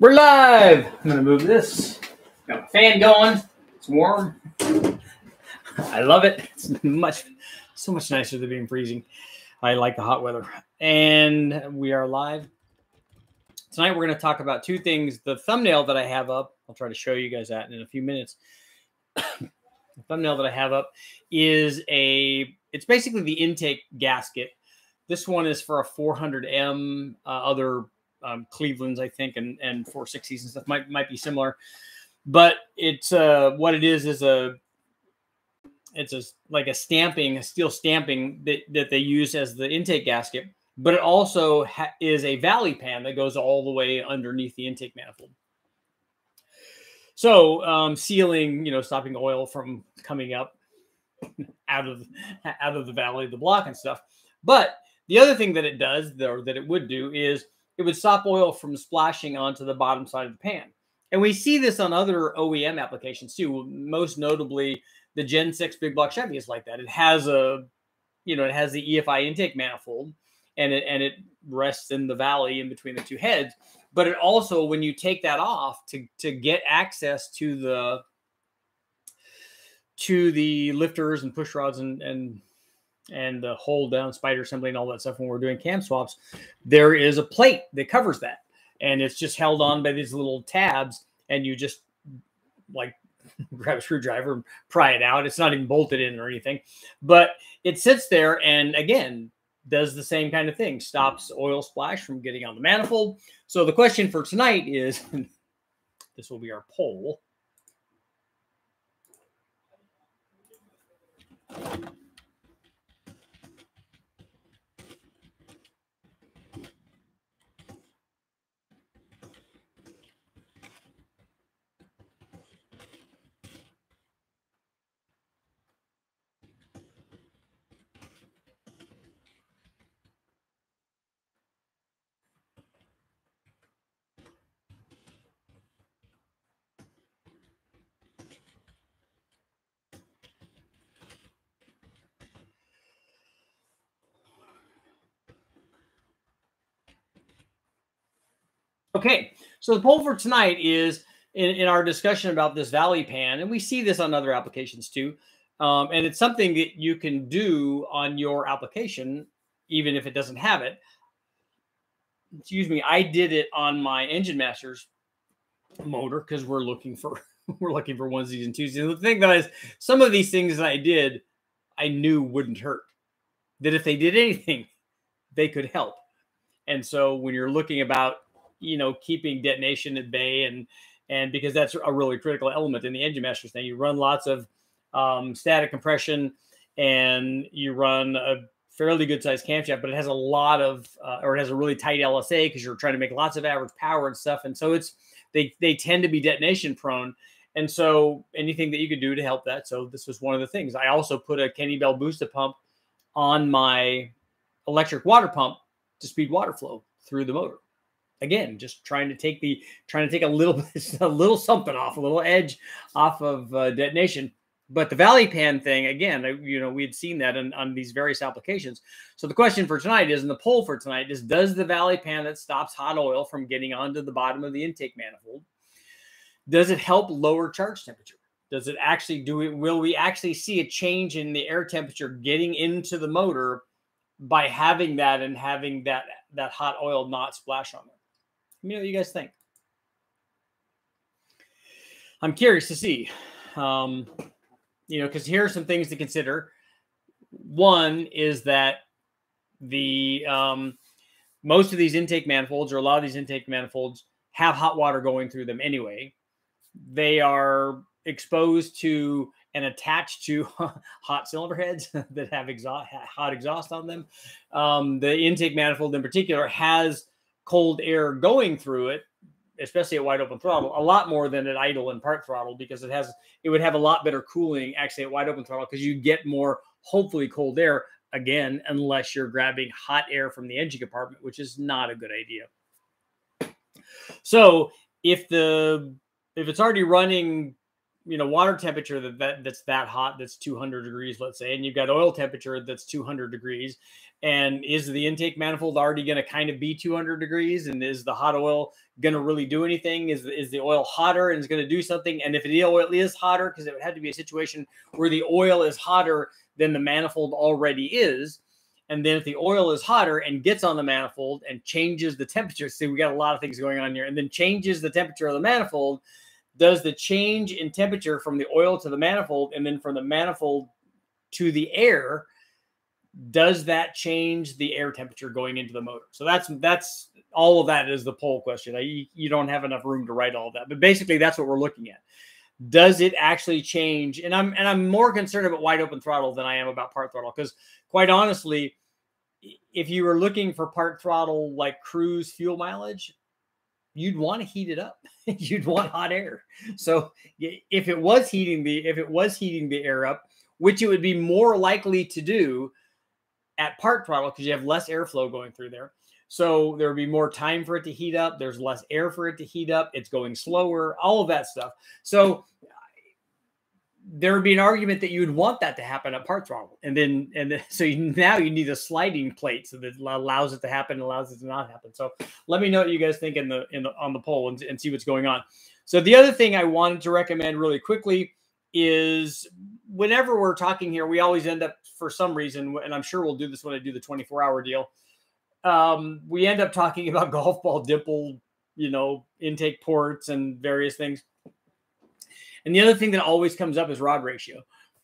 We're live. I'm going to move this. Got my fan going. It's warm. I love it. It's so much nicer than being freezing. I like the hot weather. And we are live. Tonight we're going to talk about two things. The thumbnail that I have up, I'll try to show you guys that in a few minutes. The thumbnail that I have up is it's basically the intake gasket. This one is for a 400M, other Cleveland's, I think, and 460s and stuff might be similar, but it's what it is like a steel stamping that they use as the intake gasket, but it also is a valley pan that goes all the way underneath the intake manifold. So sealing, stopping oil from coming up out of the valley of the block and stuff. But the other thing that it does, or that it would do, is it would stop oil from splashing onto the bottom side of the pan. And we see this on other OEM applications too. Most notably, the Gen 6 big block Chevy is like that. It has it has the EFI intake manifold, and it rests in the valley in between the two heads. But it also, when you take that off to get access to the lifters and push rods and the hold down spider assembly and all that stuff when we're doing cam swaps, there is a plate that covers that. And it's just held on by these little tabs, and you just like grab a screwdriver and pry it out. It's not even bolted in or anything, but it sits there and again, does the same kind of thing, stops oil splash from getting on the manifold. So the question for tonight is, this will be our poll. Okay, so the poll for tonight is in our discussion about this valley pan, and we see this on other applications too, and it's something that you can do on your application, even if it doesn't have it. Excuse me, I did it on my Engine Masters motor because we're looking for onesies and twosies. And the thing that some of these things that I did, I knew wouldn't hurt. That if they did anything, they could help. And so when you're looking about keeping detonation at bay, and because that's a really critical element in the Engine Masters thing, you run lots of static compression, and you run a fairly good sized camshaft, but it has a lot of, or it has a really tight LSA because you're trying to make lots of average power and stuff. And so they tend to be detonation prone. And so anything that you could do to help that. So this was one of the things. I also put a Kenny Bell Booster pump on my electric water pump to speed water flow through the motor. Again, just trying to take a little something off, a little edge off of detonation. But the valley pan thing, again, we had seen that on these various applications. So the question for tonight is, and the poll for tonight is, does the valley pan that stops hot oil from getting onto the bottom of the intake manifold, does it help lower charge temperature? Does it actually do it? Will we actually see a change in the air temperature getting into the motor by having that and having that hot oil not splash on it? Let me know what you guys think. I'm curious to see, because here are some things to consider. One is that the most of these intake manifolds, or a lot of these intake manifolds, have hot water going through them anyway. They are exposed to and attached to hot cylinder heads that have hot exhaust on them. The intake manifold in particular has cold air going through it, especially at wide open throttle, a lot more than at idle and part throttle, because it would have a lot better cooling actually at wide open throttle, because you get more, hopefully, cold air, again, unless you're grabbing hot air from the engine compartment, which is not a good idea. So if it's already running water temperature that's that hot, that's 200 degrees, let's say, and you've got oil temperature that's 200 degrees. And is the intake manifold already going to kind of be 200 degrees? And is the hot oil going to really do anything? Is the oil hotter and is going to do something? And if the oil is hotter, because it would have to be a situation where the oil is hotter than the manifold already is. And then if the oil is hotter and gets on the manifold and changes the temperature, see, we got a lot of things going on here, and then changes the temperature of the manifold, does the change in temperature from the oil to the manifold and then from the manifold to the air, does that change the air temperature going into the motor? So that's all of that is the poll question. You don't have enough room to write all of that, but basically that's what we're looking at. Does it actually change? And I'm more concerned about wide open throttle than I am about part throttle, because quite honestly, if you were looking for part throttle like cruise fuel mileage, you'd want to heat it up. You'd want hot air. So if it was heating the air up, which it would be more likely to do at part throttle because you have less airflow going through there. So there would be more time for it to heat up. There's less air for it to heat up. It's going slower, all of that stuff. So there would be an argument that you would want that to happen at part throttle. So now you need a sliding plate so that allows it to happen, allows it to not happen. So let me know what you guys think on the poll and see what's going on. So the other thing I wanted to recommend really quickly is whenever we're talking here, we always end up, for some reason, and I'm sure we'll do this when I do the 24-hour deal, we end up talking about golf ball dimple, intake ports and various things. And the other thing that always comes up is rod ratio.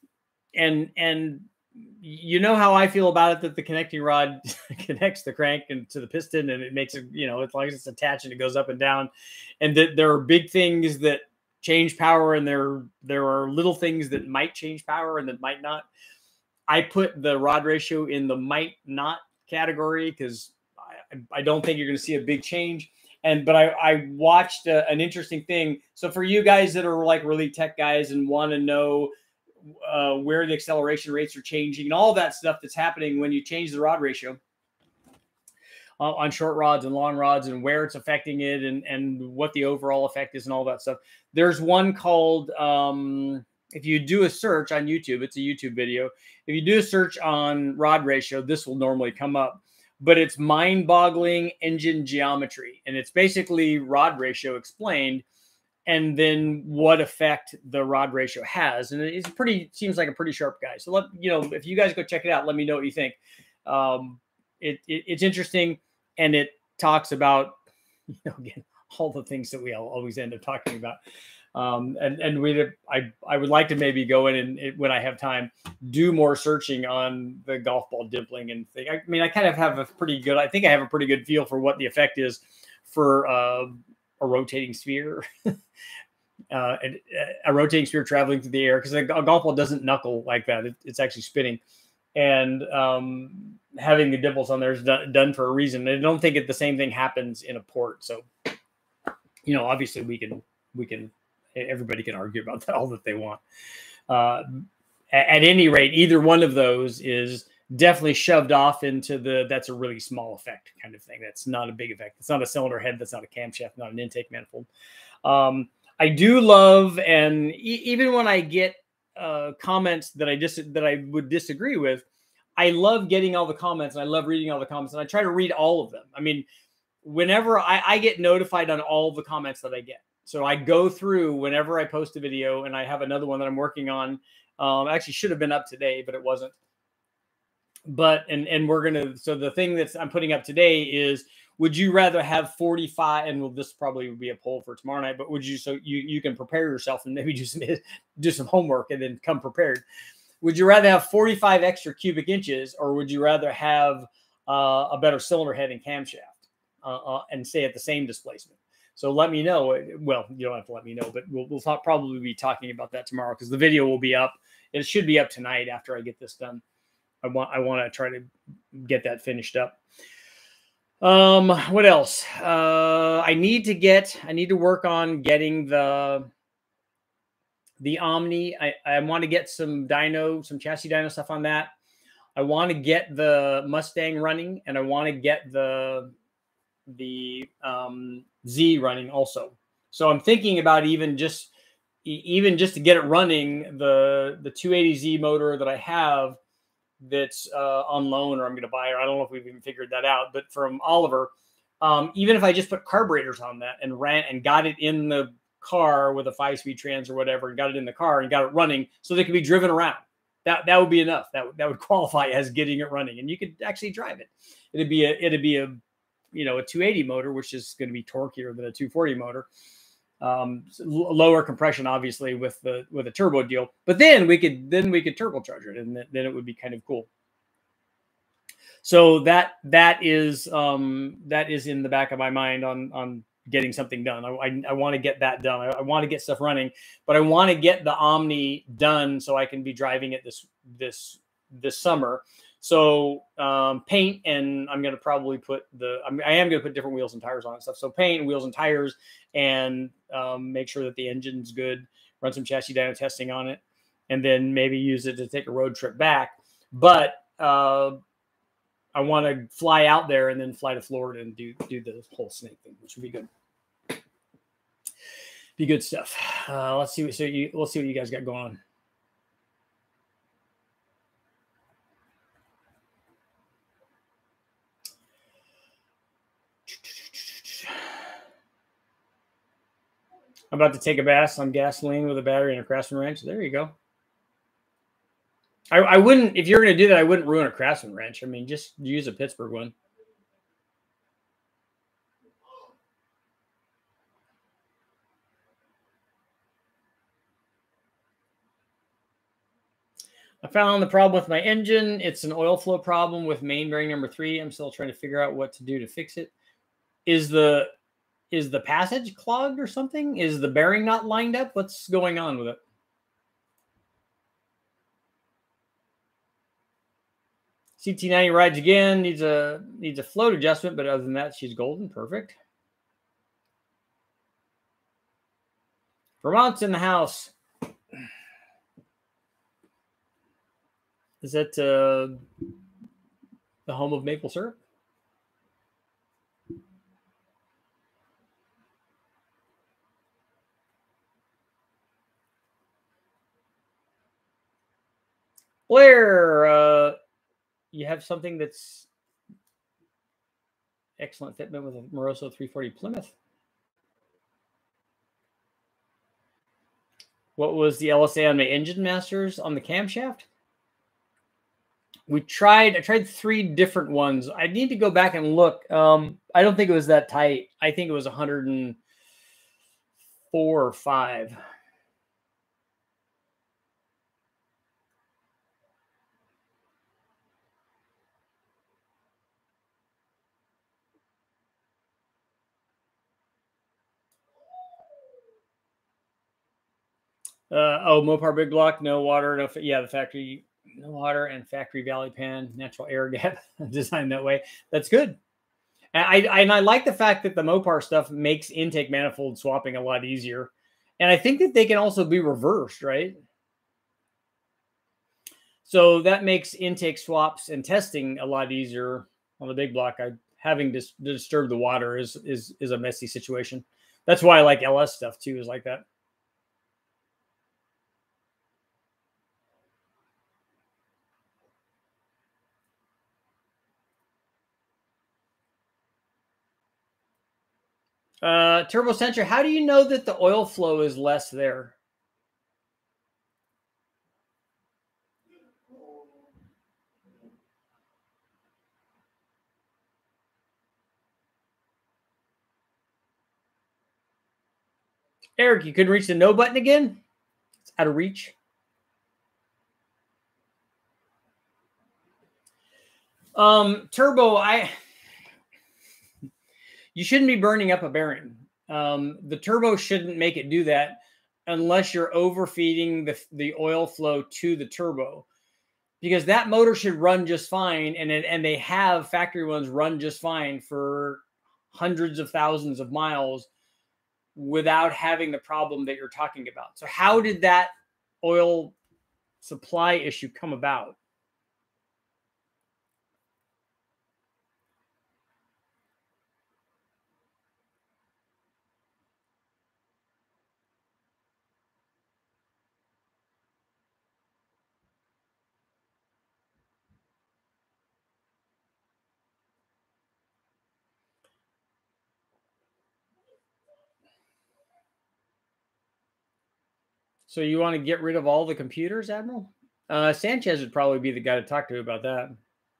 And you know how I feel about it, that the connecting rod connects the crank to the piston, and it makes it, as long as it's attached and it goes up and down, and that there are big things that change power, and there are little things that might change power and that might not. I put the rod ratio in the might not category because I don't think you're going to see a big change. But I watched an interesting thing. So for you guys that are like really tech guys and want to know where the acceleration rates are changing and all that stuff that's happening when you change the rod ratio on short rods and long rods, and where it's affecting it, and what the overall effect is and all that stuff. There's one called, if you do a search on YouTube, it's a YouTube video. If you do a search on rod ratio, this will normally come up. But it's mind-boggling engine geometry. And it's basically rod ratio explained, and then what effect the rod ratio has. And seems like a pretty sharp guy. So if you guys go check it out, let me know what you think. It's interesting, and it talks about, again, all the things that we always end up talking about. I would like to maybe go in and when I have time, do more searching on the golf ball dimpling and thing. I mean, I kind of have I think I have a pretty good feel for what the effect is for a rotating sphere, a rotating sphere traveling through the air, because a golf ball doesn't knuckle like that. It's actually spinning, and having the dimples on there is done for a reason. I don't think the same thing happens in a port. So, obviously we can. Everybody can argue about that all that they want. At any rate, either one of those is definitely shoved off into that's a really small effect kind of thing. That's not a big effect. It's not a cylinder head. That's not a camshaft, not an intake manifold. I do love, and even when I get comments that I would disagree with, I love getting all the comments, and I love reading all the comments, and I try to read all of them. I mean, whenever I get notified on all the comments that I get. So I go through whenever I post a video, and I have another one that I'm working on. Actually should have been up today, but it wasn't. But, and we're going to, so the thing I'm putting up today is, would you rather have 45, and this probably would be a poll for tomorrow night, but would you, so you can prepare yourself and maybe do some homework and then come prepared. Would you rather have 45 extra cubic inches, or would you rather have a better cylinder head and camshaft and stay at the same displacement? So let me know. Well, you don't have to let me know, but we'll probably be talking about that tomorrow, because the video will be up. It should be up tonight after I get this done. I want to try to get that finished up. What else? I need to work on getting the Omni. I want to get some chassis dyno stuff on that. I want to get the Mustang running, and I want to get the Z running also. So I'm thinking about even just even just to get it running, the 280Z motor that I have that's on loan or I'm going to buy, or I don't know if we've even figured that out, but from Oliver, even if I just put carburetors on that and ran and got it in the car with a 5-speed trans or whatever, and got it in the car and got it running so they could be driven around, that would be enough. That would qualify as getting it running, and you could actually drive it. It'd be a you know, a 280 motor, which is going to be torqueier than a 240 motor. Lower compression, obviously, with a turbo deal, but then we could turbocharge it, and then it would be kind of cool. So that is in the back of my mind on getting something done. I want to get that done. I want to get stuff running, but I want to get the Omni done so I can be driving it this summer. So paint, and I'm going to probably put I am going to put different wheels and tires on and stuff. So paint, wheels and tires, and make sure that the engine's good, run some chassis dyno testing on it, and then maybe use it to take a road trip back. But I want to fly out there and then fly to Florida and do the whole snake thing, which would be good. Be good stuff. Let's see what you guys got going on. I'm about to take a bath on gasoline with a battery and a Craftsman wrench. There you go. I wouldn't, if you're going to do that, I wouldn't ruin a Craftsman wrench. I mean, just use a Pittsburgh one. I found the problem with my engine. It's an oil flow problem with main bearing number 3. I'm still trying to figure out what to do to fix it. Is the passage clogged or something? Is the bearing not lined up? What's going on with it? CT90 rides again. Needs a float adjustment, but other than that, she's golden. Perfect. Vermont's in the house. Is that the home of maple syrup? Blair, you have something that's excellent fitment with a Moroso 340 Plymouth. What was the LSA on my Engine Masters on the camshaft? I tried 3 different ones. I need to go back and look. I don't think it was that tight. I think it was 104 or 5. Mopar big block, no water, no. Yeah, the factory, no water, and factory valley pan, natural air gap designed that way. That's good. And I like the fact that the Mopar stuff makes intake manifold swapping a lot easier. And I think that they can also be reversed, right? So that makes intake swaps and testing a lot easier on the big block. Having to disturb the water is a messy situation. That's why I like LS stuff too, is like that. Turbo Sensor, how do you know that the oil flow is less there? Eric, you couldn't reach the no button again? It's out of reach. Turbo, you shouldn't be burning up a bearing. The turbo shouldn't make it do that unless you're overfeeding the oil flow to the turbo, because that motor should run just fine, and they have factory ones run just fine for hundreds of thousands of miles without having the problem that you're talking about. So how did that oil supply issue come about? So you want to get rid of all the computers, Admiral? Sanchez would probably be the guy to talk to about that.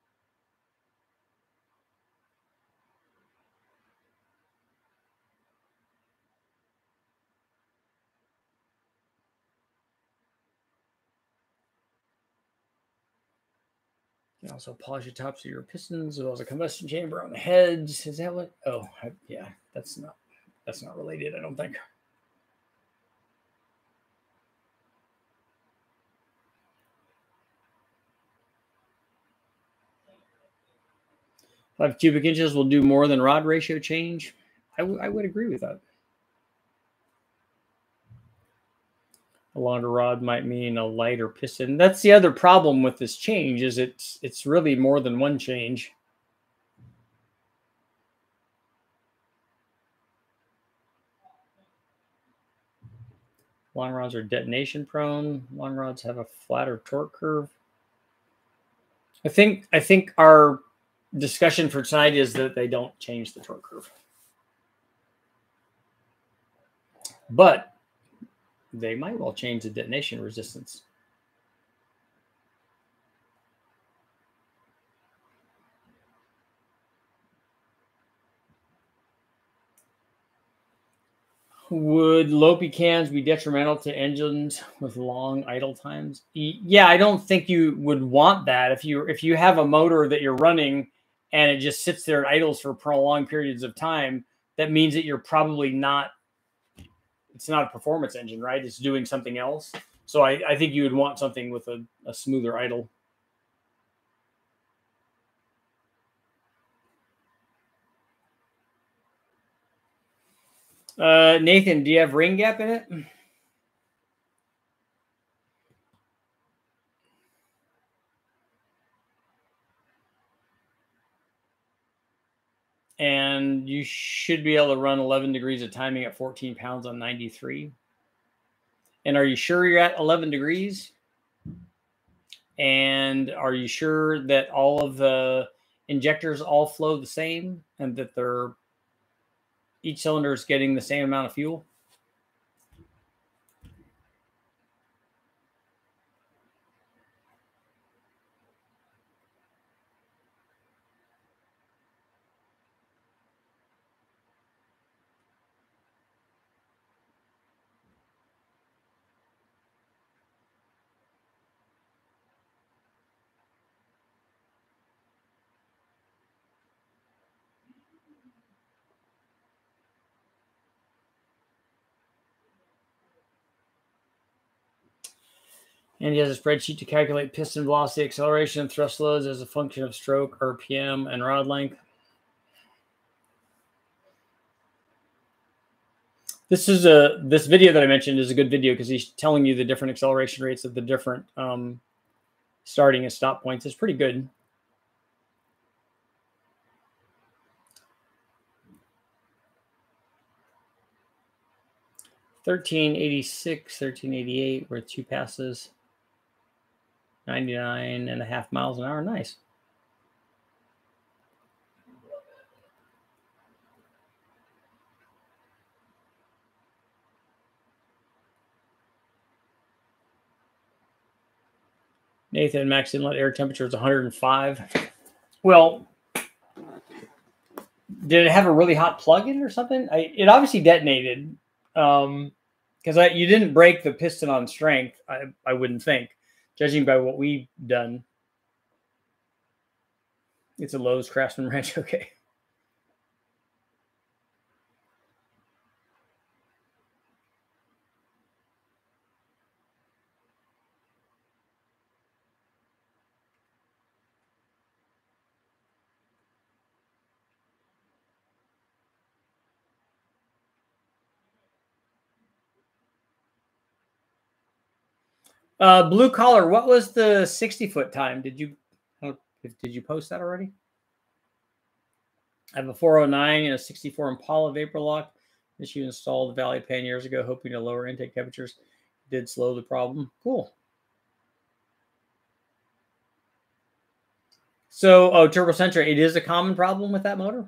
You can also polish the tops of your pistons as well as a combustion chamber on the heads. Is that what? Oh, yeah. That's not related, I don't think. Five cubic inches will do more than rod ratio change. I would agree with that. A longer rod might mean a lighter piston. That's the other problem with this change, is it's really more than one change. Long rods are detonation prone. Long rods have a flatter torque curve. I think our discussion for tonight is that they don't change the torque curve. But they might well change the detonation resistance. Would low cans be detrimental to engines with long idle times? Yeah, I don't think you would want that. If you have a motor that you're running and it just sits there and idles for prolonged periods of time, that means that you're probably not, it's not a performance engine, right? It's doing something else. So I think you would want something with a smoother idle. Nathan, do you have ring gap in it? And you should be able to run 11 degrees of timing at 14 pounds on 93. And are you sure you're at 11 degrees? And are you sure that all of the injectors all flow the same and that each cylinder is getting the same amount of fuel? And he has a spreadsheet to calculate piston velocity, acceleration, and thrust loads as a function of stroke, RPM, and rod length. This video that I mentioned is a good video because he's telling you the different acceleration rates of the different starting and stop points. It's pretty good. $13.86, $13.88 with 2 passes, 99.5 miles an hour. Nice. Nathan, max inlet air temperature is 105. Well, did it have a really hot plug-in or something? It obviously detonated because you didn't break the piston on strength, I wouldn't think, judging by what we've done. It's a Lowe's Craftsman wrench. Okay. Blue collar, what was the 60-foot time? Did you post that already? I have a 409 and a 64 Impala vapor lock. This you installed the Valley Pan years ago, hoping to lower intake temperatures. Did slow the problem. Cool. So, Turbocentric, it is a common problem with that motor?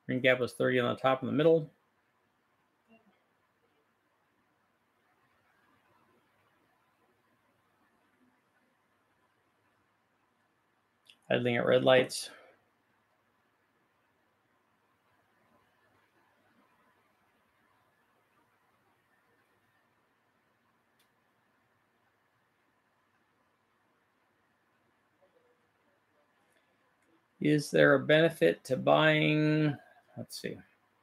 Ring gap was 30 on the top and the middle. Idling at red lights. Is there a benefit to buying? Let's see.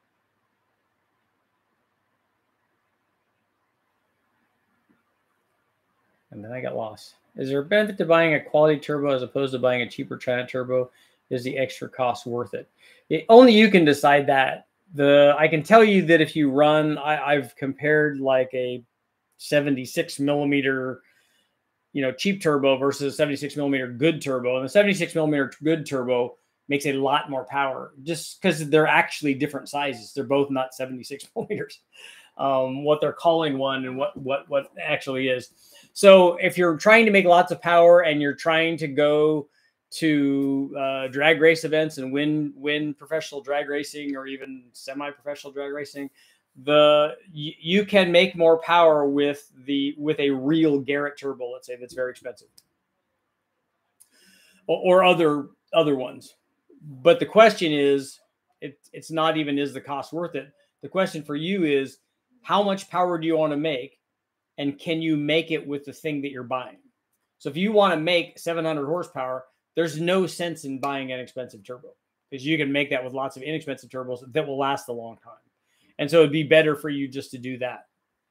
And then I got lost. Is there a benefit to buying a quality turbo as opposed to buying a cheaper China turbo? Is the extra cost worth it? Only you can decide that. I can tell you that if you run, I've compared like a 76 millimeter, cheap turbo versus 76 millimeter good turbo. And the 76 millimeter good turbo makes a lot more power just because they're actually different sizes. They're both not 76 millimeters. What they're calling one and what actually is. So if you're trying to make lots of power and you're trying to go to drag race events and win professional drag racing or even semi-professional drag racing, you can make more power with a real Garrett turbo, let's say, that's very expensive, or other ones. But the question is, it's not even is the cost worth it. The question for you is, how much power do you want to make, and can you make it with the thing that you're buying? So if you want to make 700 horsepower, there's no sense in buying an expensive turbo because you can make that with lots of inexpensive turbos that will last a long time. And so it'd be better for you just to do that.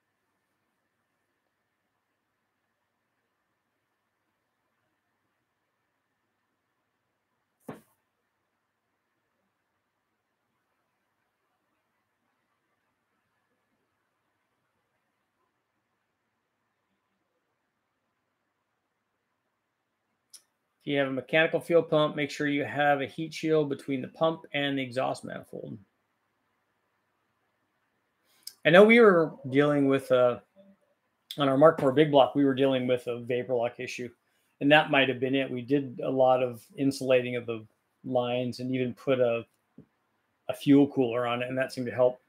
If you have a mechanical fuel pump, make sure you have a heat shield between the pump and the exhaust manifold. I know we were dealing with, on our Mark IV big block, we were dealing with a vapor lock issue. And that might have been it. We did a lot of insulating of the lines and even put a fuel cooler on it, and that seemed to help.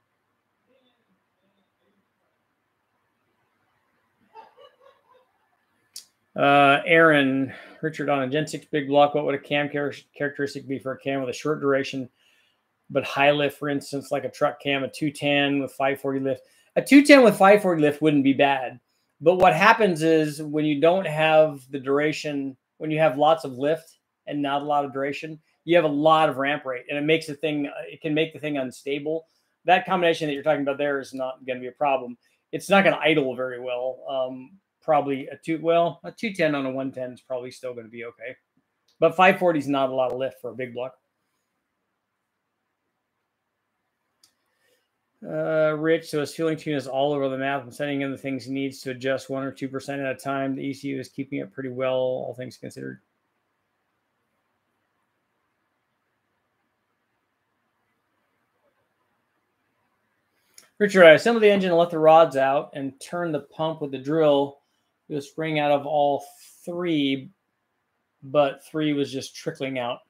Aaron, Richard, on a Gen 6 big block, what would a cam characteristic be for a cam with a short duration but high lift, for instance, like a truck cam, a 210 with 540 lift? A 210 with 540 lift wouldn't be bad. But what happens is when you don't have the duration, when you have lots of lift and not a lot of duration, you have a lot of ramp rate, and it makes the thing, it can make the thing unstable. That combination that you're talking about there is not going to be a problem. It's not going to idle very well. Probably a 210 on a 110 is probably still going to be okay. But 540 is not a lot of lift for a big block. Rich, so his fueling tune is all over the map. I'm sending in the things he needs to adjust 1 or 2% at a time. The ECU is keeping it pretty well, all things considered. Richard, I assembled the engine and let the rods out and turned the pump with the drill. It was spraying out of all 3, but 3 was just trickling out.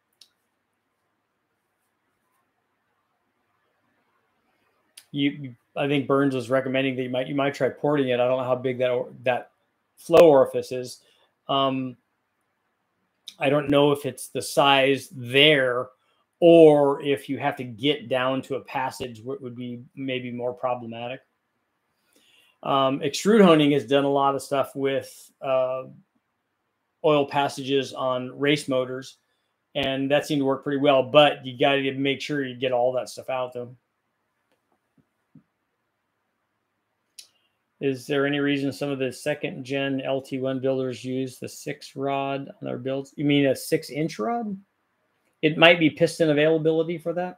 I think Burns was recommending that you might try porting it. I don't know how big that flow orifice is. I don't know if it's the size there or if you have to get down to a passage where it would be maybe more problematic. Extrude Honing has done a lot of stuff with oil passages on race motors, and that seemed to work pretty well, but you got to make sure you get all that stuff out though. Is there any reason some of the second gen LT1 builders use the 6 rod on their builds? You mean a 6-inch rod? It might be piston availability for that.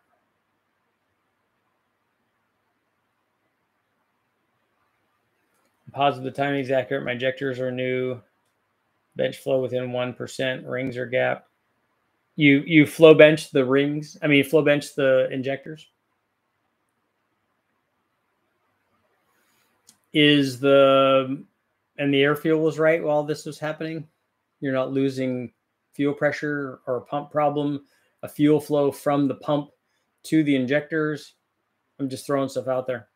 Positive, the timing is accurate. My injectors are new. Bench flow within 1%. Rings are gapped. You flow bench the rings. I mean, flow bench the injectors. And the air fuel was right while this was happening? You're not losing fuel pressure or a pump problem, a fuel flow from the pump to the injectors. I'm just throwing stuff out there.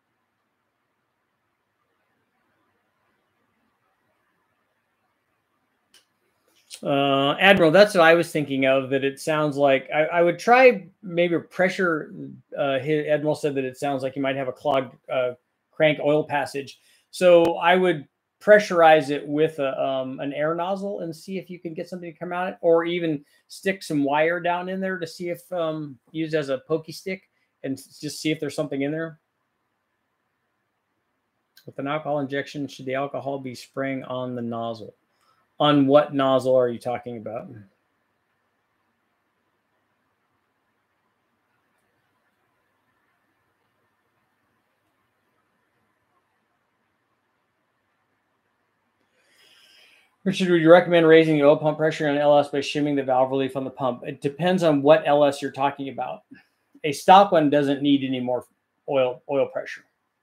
Admiral, that's what I was thinking of, that it sounds like I would try maybe pressure. Admiral said that it sounds like you might have a clogged crank oil passage. So I would pressurize it with an air nozzle and see if you can get something to come out, or even stick some wire down in there to see if used as a pokey stick and just see if there's something in there. With an alcohol injection, should the alcohol be spraying on the nozzle? On what nozzle are you talking about? Richard, would you recommend raising the oil pump pressure on LS by shimming the valve relief on the pump? It depends on what LS you're talking about. A stock one doesn't need any more oil pressure.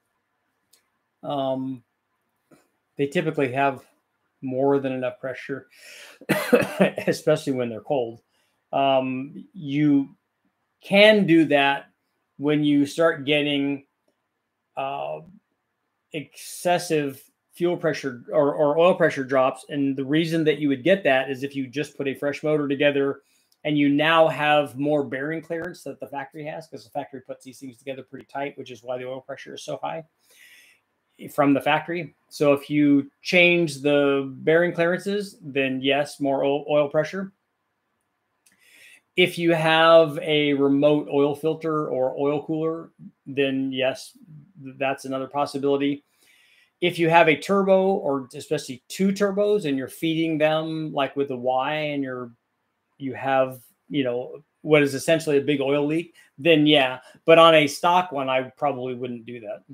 They typically have more than enough pressure, especially when they're cold. You can do that when you start getting excessive fuel pressure or oil pressure drops. And the reason that you would get that is if you just put a fresh motor together and you now have more bearing clearance that the factory has, because the factory puts these things together pretty tight, which is why the oil pressure is so high from the factory. So if you change the bearing clearances, then yes, more oil pressure. If you have a remote oil filter or oil cooler, then yes, that's another possibility. If you have a turbo, or especially two turbos, and you're feeding them like with a Y, and you have, you know, what is essentially a big oil leak, then yeah. But on a stock one, I probably wouldn't do that.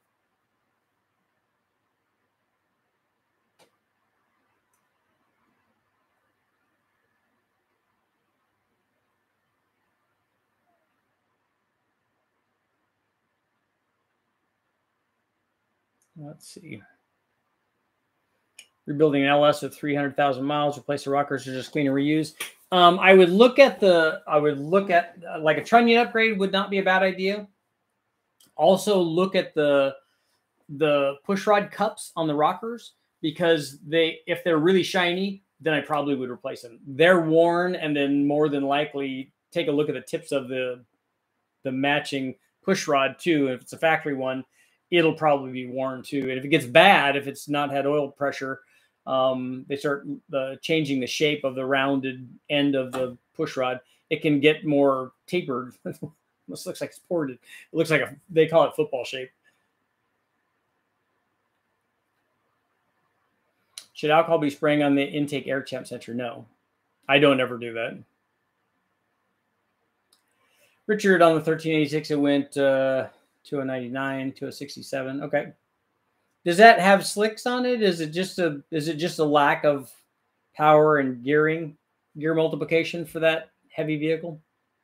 Let's see. Rebuilding an LS with 300,000 miles, replace the rockers, or just clean and reuse. I would look at like a trunnion upgrade would not be a bad idea. Also look at the pushrod cups on the rockers, because if they're really shiny, then I probably would replace them. They're worn, and then more than likely take a look at the tips of the matching pushrod too. If it's a factory one, it'll probably be worn too. And if it gets bad, if it's not had oil pressure, they start changing the shape of the rounded end of the pushrod. It can get more tapered. This looks like it's ported. It looks like they call it football shape. Should alcohol be spraying on the intake air temp sensor? No, I don't ever do that. Richard, on the 1386, it went to a 99, to a 67. Okay. Does that have slicks on it? Is it just a lack of power and gear multiplication for that heavy vehicle?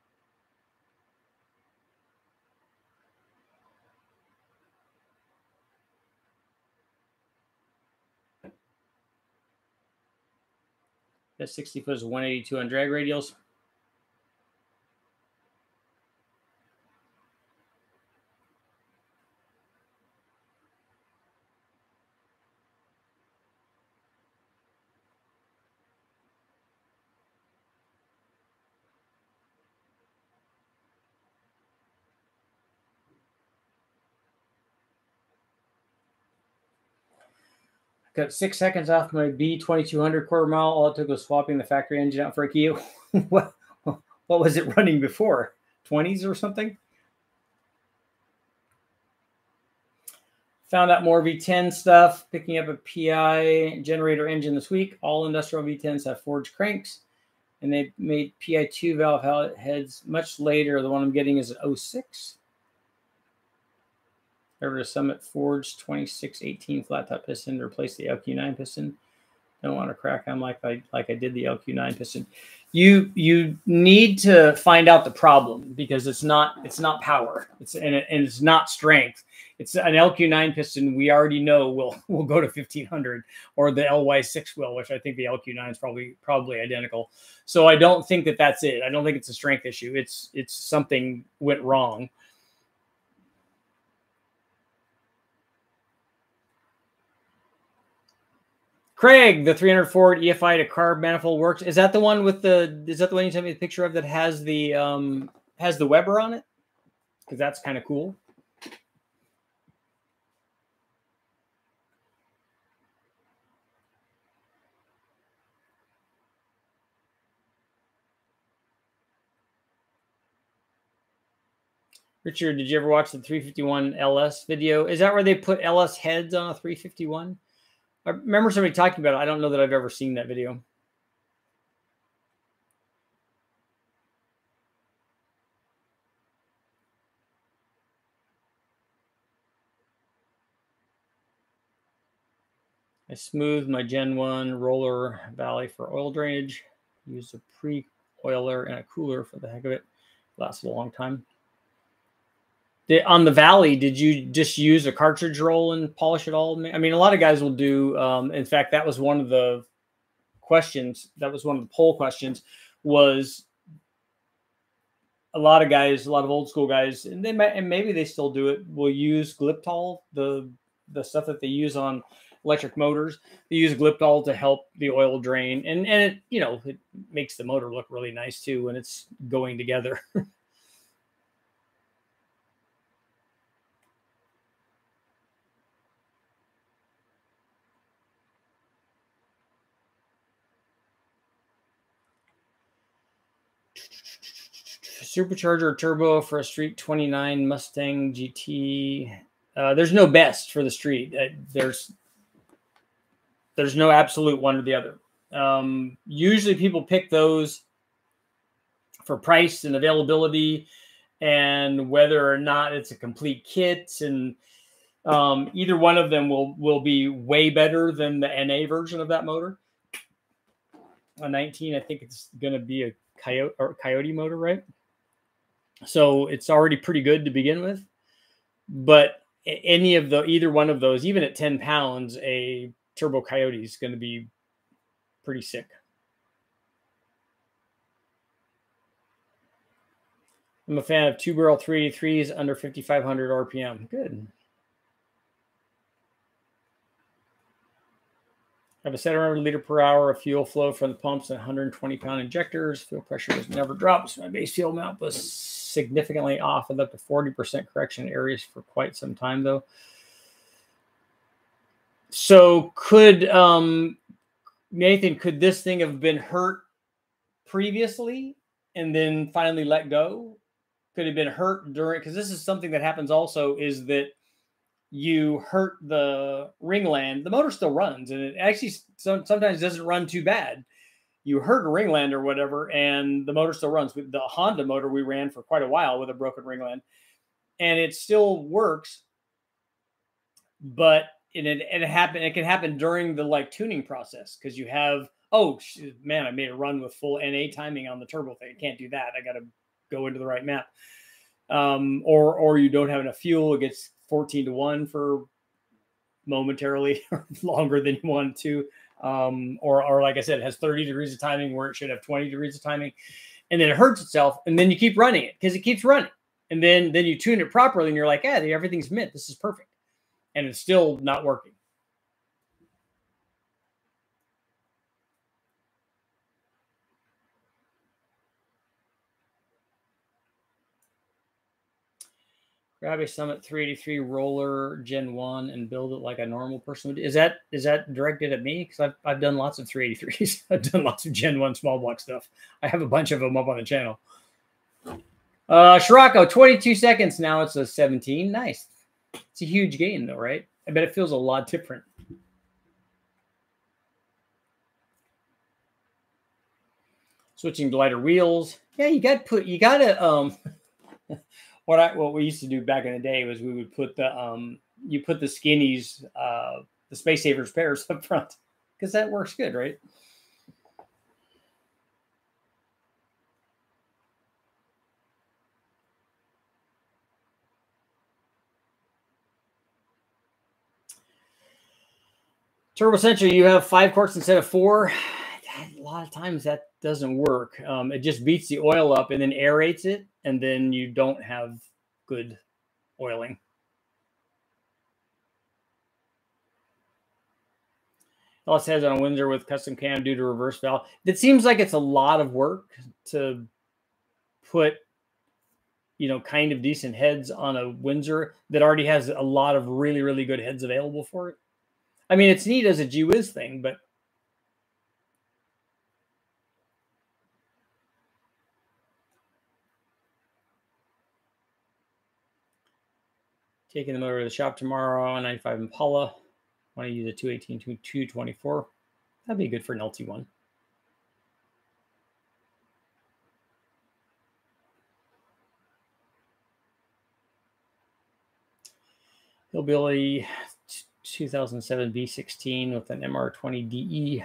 That 60 foot is 182 on drag radials. Got 6 seconds off my B2200 quarter mile. All it took was swapping the factory engine out for a Kia. what was it running before? 20s or something? Found out more V10 stuff. Picking up a PI generator engine this week. All industrial V10s have forged cranks, and they made PI2 valve heads much later. The one I'm getting is an 06. Ever Summit forged 2618 flat top piston to replace the LQ9 piston. Don't want to crack on like I did the LQ9 piston. You need to find out the problem, because it's not power. It's not strength. It's an LQ9 piston. We already know will go to 1500, or the LY6 will, which I think the LQ9 is probably identical. So I don't think that that's it. I don't think it's a strength issue. It's something went wrong. Craig, the 300 Ford EFI to carb manifold works. Is that the one with the? Is that the one you sent me the picture of that has the Weber on it? Because that's kind of cool. Richard, did you ever watch the 351 LS video? Is that where they put LS heads on a 351? I remember somebody talking about it. I don't know that I've ever seen that video. I smoothed my Gen 1 roller valley for oil drainage. Used a pre-oiler and a cooler for the heck of it. Lasted a long time. On the Valley, did you just use a cartridge roll and polish it all? I mean, a lot of guys will do. In fact, that was one of the questions. That was one of the poll questions. Was a lot of guys, a lot of old school guys, and they might, and maybe they still do it, will use Gliptol, the stuff that they use on electric motors. They use Gliptol to help the oil drain, and it, you know, it makes the motor look really nice too when it's going together. Supercharger turbo for a Street 29 Mustang GT. There's no best for the Street. There's no absolute one or the other. Usually people pick those for price and availability and whether or not it's a complete kit. And either one of them will be way better than the NA version of that motor. A 19, I think it's going to be a Coyote motor, right? So it's already pretty good to begin with. But either one of those, even at 10 pounds, a Turbo Coyote is going to be pretty sick. I'm a fan of 2-barrel 383s under 5,500 RPM. Good. I have a 700 liter per hour of fuel flow from the pumps and 120-pound injectors. Fuel pressure has never dropped. So my base fuel amount was significantly off with up to 40% correction areas for quite some time, though. So Nathan, could this thing have been hurt previously and then finally let go? Could have been hurt during, because this is something that happens also, is that you hurt the ringland, the motor still runs, and it actually sometimes doesn't run too bad. You hurt a ringland or whatever, and the motor still runs. With the Honda motor, we ran for quite a while with a broken ringland, and it still works. But it can happen during the tuning process, because you have, oh man, I made a run with full NA timing on the turbo thing. I can't do that. I got to go into the right map. Or you don't have enough fuel. It gets 14-1 for momentarily longer than you want to. Or like I said, it has 30 degrees of timing where it should have 20 degrees of timing, and then it hurts itself, and then you keep running it because it keeps running, and then you tune it properly, and you're like, yeah, everything's mint. This is perfect, and it's still not working. Grab a Summit 383 roller Gen 1 and build it like a normal person would. Is that directed at me? Because I've done lots of 383s. I've done lots of Gen 1 small block stuff. I have a bunch of them up on the channel. Scirocco, 22 seconds. Now it's a 17. Nice. It's a huge gain, though, right? I bet it feels a lot different. Switching to lighter wheels. Yeah, you gotta what we used to do back in the day was we would put you put the skinnies, the Space Savers pairs up front, because that works good, right? Turbo Central, you have 5 quarts instead of 4. A lot of times that doesn't work. It just beats the oil up and then aerates it, and then you don't have good oiling. LS heads on a Windsor with custom cam due to reverse valve. It seems like it's a lot of work to put, you know, kind of decent heads on a Windsor that already has a lot of really, really good heads available for it. I mean, it's neat as a gee whiz thing, but taking them over to the shop tomorrow on 95 Impala. Want to use a 218 to 224. That'd be good for an LT1. Hillbilly 2007 V16 with an MR20 DE.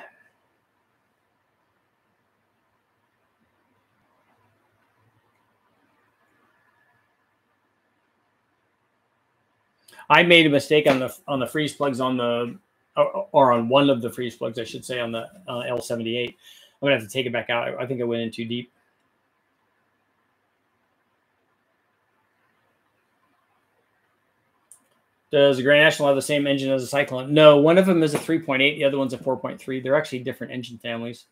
I made a mistake on the freeze plugs on the, or on one of the freeze plugs, I should say, on the L78. I'm gonna have to take it back out. I think I went in too deep. Does the Grand National have the same engine as a Cyclone? No, one of them is a 3.8. The other one's a 4.3. They're actually different engine families.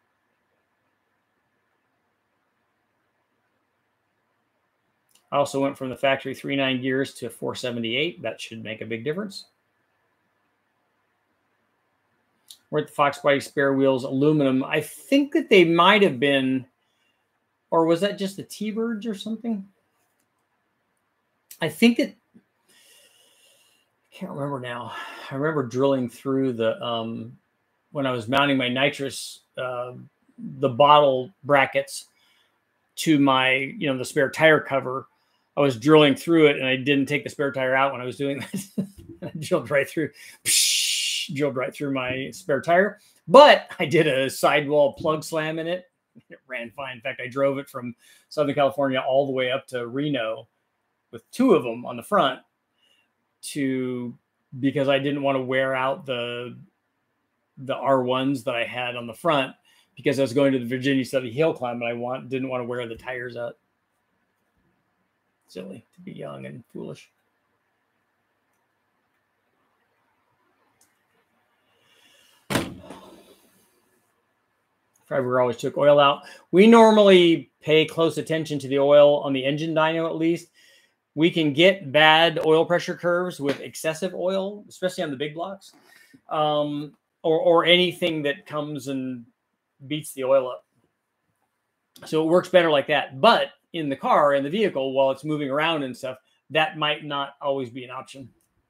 I also went from the factory 3.9 gears to 478. That should make a big difference. Weren't the Fox body spare wheels aluminum? I think that they might have been, or was that just the T-Birds or something? I think that, I can't remember now. I remember drilling through the, when I was mounting my nitrous, the bottle brackets to my, you know, the spare tire cover. I was drilling through it and I didn't take the spare tire out when I was doing that. I drilled right through, drilled right through my spare tire. But I did a sidewall plug slam in it. It ran fine. In fact, I drove it from Southern California all the way up to Reno with 2 of them on the front because I didn't want to wear out the R1s that I had on the front because I was going to the Virginia Study Hill climb and I didn't want to wear the tires out. Silly to be young and foolish. Fiber always took oil out. We normally pay close attention to the oil on the engine dyno at least. We can get bad oil pressure curves with excessive oil, especially on the big blocks, or anything that comes and beats the oil up. So it works better like that. But in the car, in the vehicle, while it's moving around and stuff, that might not always be an option.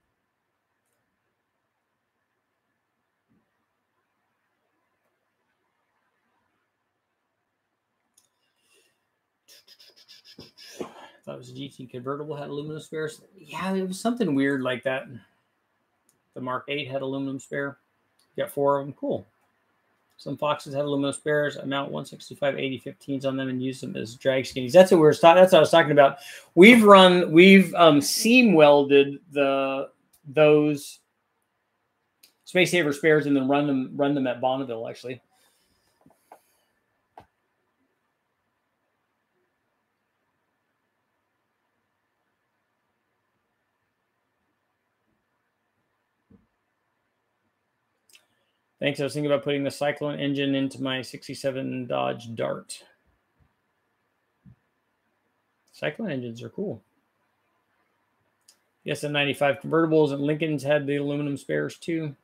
I thought it was a GT convertible, had aluminum spares. Yeah, it was something weird like that. The Mark 8 had aluminum spare. Got 4 of them. Cool. Some Foxes had aluminum spares. I mount 165 80-15s on them and use them as drag skinnies. That's what that's what I was talking about. We've seam welded those Space Saver spares and then run them at Bonneville actually. Thanks. I was thinking about putting the Cyclone engine into my 67 Dodge Dart. Cyclone engines are cool. Yes, the 95 convertibles and Lincolns had the aluminum spares too.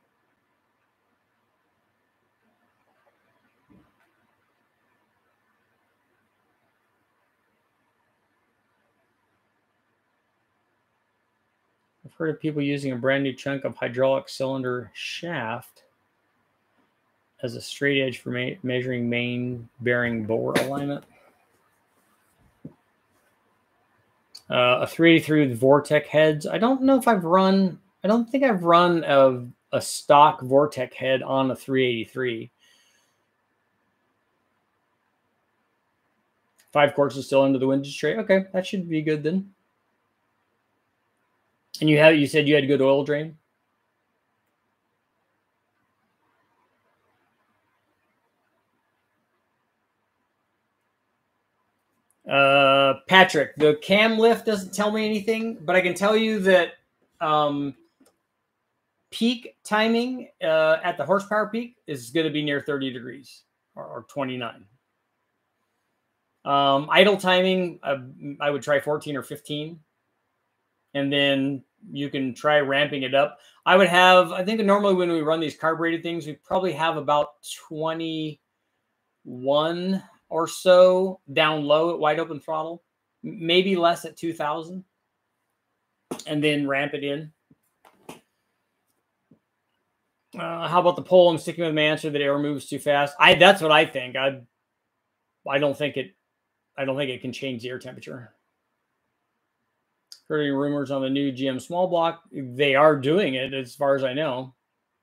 I've heard of people using a brand new chunk of hydraulic cylinder shaft as a straight edge for measuring main bearing bore alignment. A 383 with Vortec heads. I don't know if I've run, I don't think I've run a stock Vortec head on a 383. 5 quarts is still under the windage tray. Okay, that should be good then. And you said you had good oil drain? Patrick, the cam lift doesn't tell me anything, but I can tell you that peak timing at the horsepower peak is going to be near 30 degrees or 29. Idle timing, I would try 14 or 15. And then you can try ramping it up. I would have, I think normally when we run these carbureted things, we probably have about 21 or so down low at wide open throttle, maybe less at 2000, and then ramp it in. How about the pole? I'm sticking with my answer that air moves too fast. That's what I think. I don't think it can change the air temperature. Heard any rumors on the new GM small block? They are doing it as far as I know.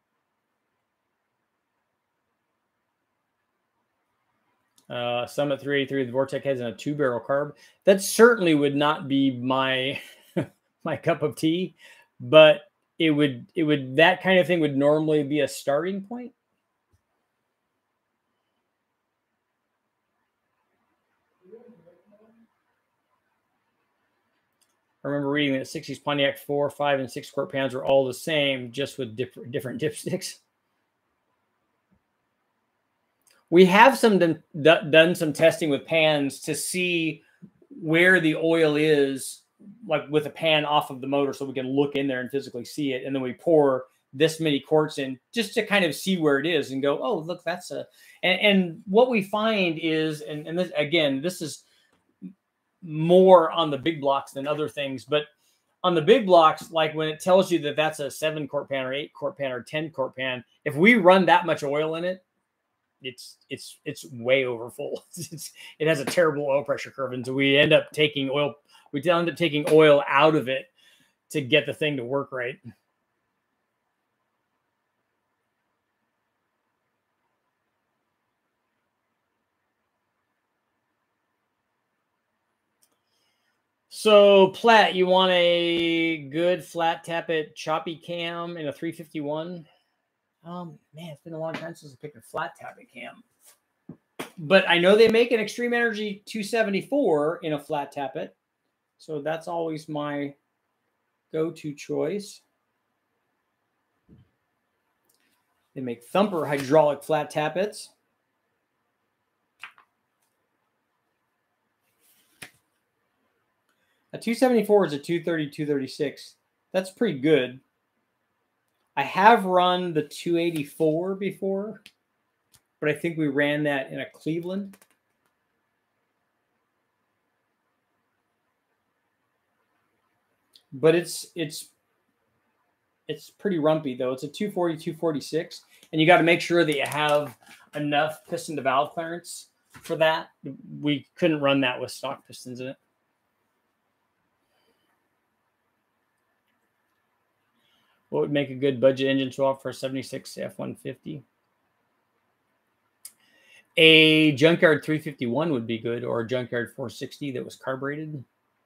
Summit 383, the Vortec has a 2-barrel carb. That certainly would not be my my cup of tea, but it would that kind of thing would normally be a starting point. I remember reading that 60s Pontiac 4, 5, and 6 quart pans were all the same, just with different dipsticks. We have done some testing with pans to see where the oil is, like with a pan off of the motor, so we can look in there and physically see it. And then we pour this many quarts in just to kind of see where it is and go, oh, look, that's a, and what we find is, and this, again, this is more on the big blocks than other things, but on the big blocks, like when it tells you that that's a 7 quart pan or 8 quart pan or 10 quart pan, if we run that much oil in it, it's way over full. It has a terrible oil pressure curve, and so we end up taking oil out of it to get the thing to work right. So Platt, you want a good flat tappet choppy cam in a 351? Man, it's been a long time since I picked a flat tappet cam. But I know they make an Extreme Energy 274 in a flat tappet. So that's always my go-to choice. They make Thumper hydraulic flat tappets. A 274 is a 230, 236. That's pretty good. I have run the 284 before, but I think we ran that in a Cleveland. But it's pretty rumpy though. It's a 240, 246, and you got to make sure that you have enough piston to valve clearance for that. We couldn't run that with stock pistons in it. What would make a good budget engine swap for a 76 F-150? A junkyard 351 would be good, or a junkyard 460 that was carbureted.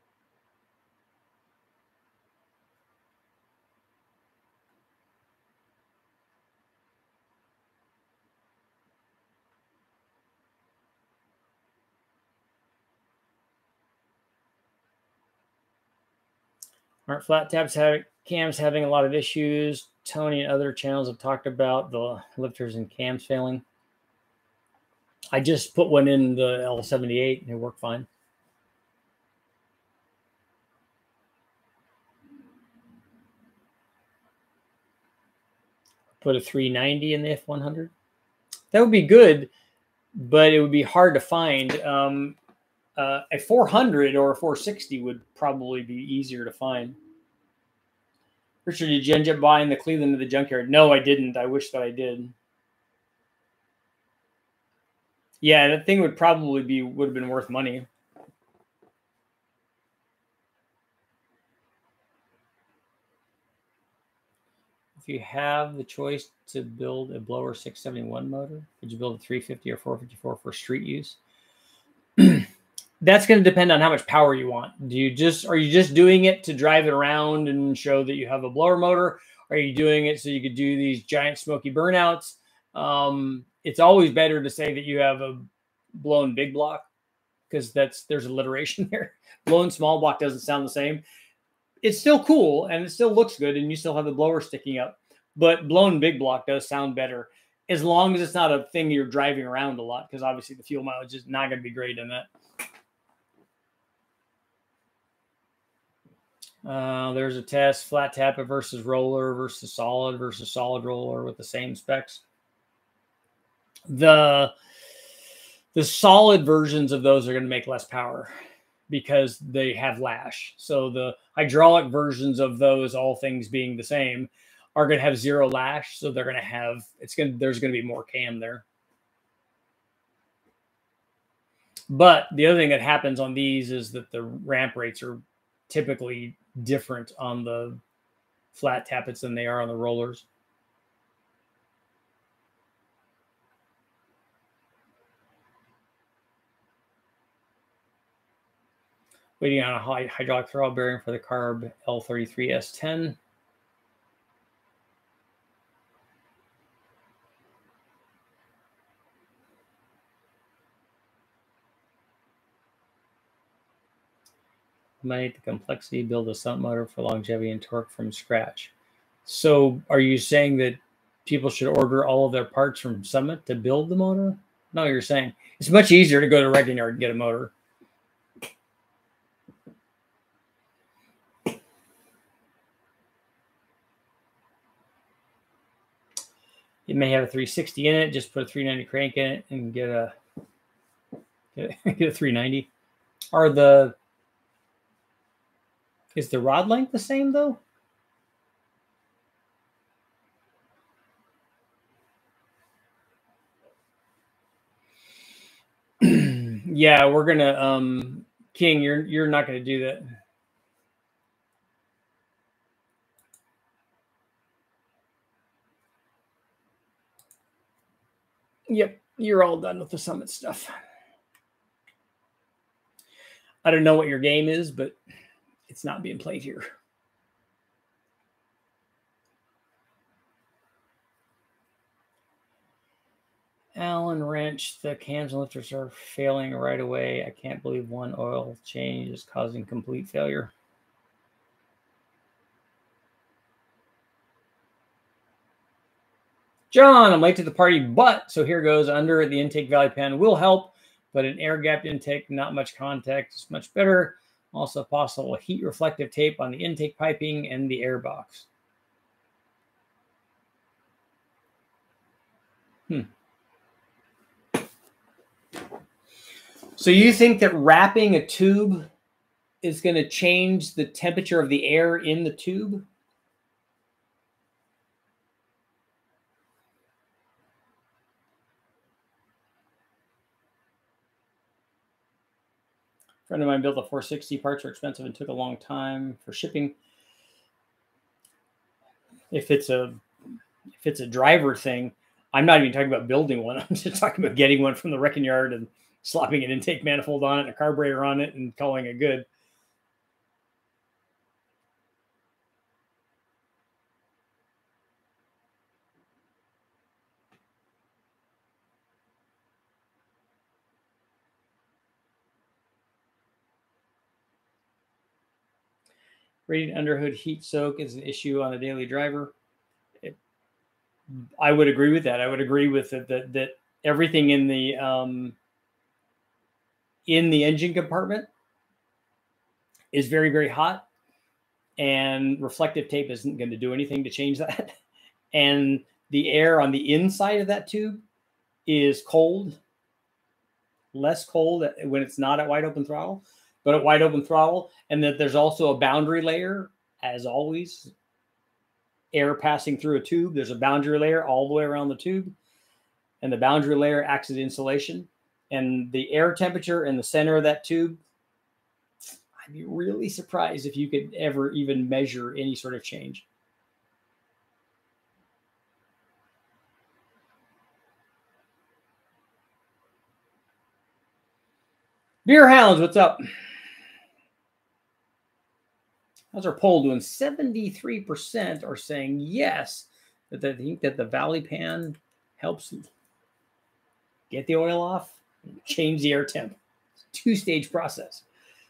Aren't flat taps cams having a lot of issues? Tony and other channels have talked about the lifters and cams failing. I just put one in the L78 and it worked fine. Put a 390 in the F100. That would be good, but it would be hard to find. A 400 or a 460 would probably be easier to find. Richard, did you end up buying the Cleveland to the junkyard? No, I didn't. I wish that I did. Yeah, that thing would probably would have been worth money. If you have the choice to build a blower 671 motor, would you build a 350 or 454 for street use? That's going to depend on how much power you want. Are you just doing it to drive it around and show that you have a blower motor? Are you doing it so you could do these giant smoky burnouts? It's always better to say that you have a blown big block, because there's alliteration there. Blown small block doesn't sound the same. It's still cool and it still looks good, and you still have the blower sticking up. But blown big block does sound better, as long as it's not a thing you're driving around a lot, because obviously the fuel mileage is not going to be great in that. There's a test, flat tappet versus roller versus solid roller with the same specs. The solid versions of those are going to make less power because they have lash. So the hydraulic versions of those, all things being the same, are going to have zero lash. So they're going to have, there's going to be more cam there. But the other thing that happens on these is that the ramp rates are typically different on the flat tappets than they are on the rollers. Waiting on a hydraulic throttle bearing for the carb L33S10. Eliminate the complexity, build a sump motor for longevity and torque from scratch. So are you saying that people should order all of their parts from Summit to build the motor? No, you're saying it's much easier to go to Wrecking Yard and get a motor. It may have a 360 in it. Just put a 390 crank in it and get a 390. Is the rod length the same though? Yeah, we're gonna King, you're not gonna do that. Yep, you're all done with the Summit stuff. I don't know what your game is, but it's not being played here. Allen wrench, the cams and lifters are failing right away. I can't believe one oil change is causing complete failure. John, I'm late to the party, but so here goes. Under the intake valley pan will help, but an air gap intake, not much contact, is much better. Also possible heat reflective tape on the intake piping and the air box. So you think that wrapping a tube is going to change the temperature of the air in the tube? A friend of mine built a 460. Parts are expensive and took a long time for shipping. If it's a driver thing, I'm not even talking about building one. I'm just talking about getting one from the Wrecking Yard and slapping an intake manifold on it and a carburetor on it and calling it good. Rated underhood heat soak is an issue on a daily driver. I would agree with that. I would agree with it that everything in the engine compartment is very, very hot, and reflective tape isn't going to do anything to change that. And the air on the inside of that tube is cold, less cold when it's not at wide open throttle, but at wide open throttle. And that there's also a boundary layer, as always. Air passing through a tube, there's a boundary layer all the way around the tube, and the boundary layer acts as insulation. And the air temperature in the center of that tube, I'd be really surprised if you could ever even measure any sort of change. Beer Hounds, what's up? How's our poll doing? 73% are saying yes, that they think that the valley pan helps get the oil off and change the air temp. two-stage process.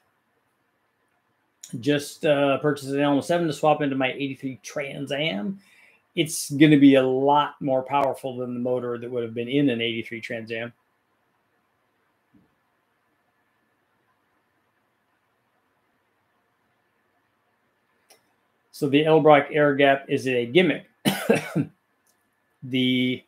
Just purchased an Element 7 to swap into my 83 Trans Am. It's going to be a lot more powerful than the motor that would have been in an 83 Trans Am. So the Edelbrock air gap is a gimmick. The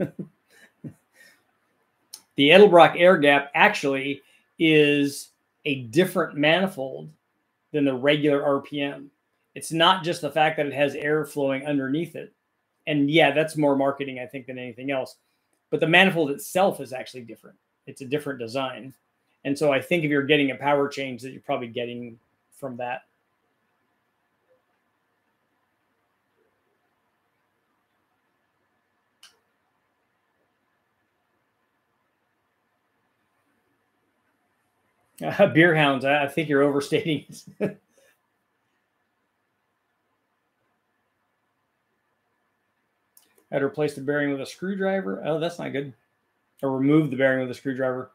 Edelbrock air gap actually is a different manifold than the regular RPM. It's not just the fact that it has air flowing underneath it. And yeah, that's more marketing, I think, than anything else. But the manifold itself is actually different. It's a different design. And so I think if you're getting a power change that you're probably getting from that. Beer hounds, I think you're overstating it. I'd replace the bearing with a screwdriver. Oh, that's not good. Or remove the bearing with a screwdriver.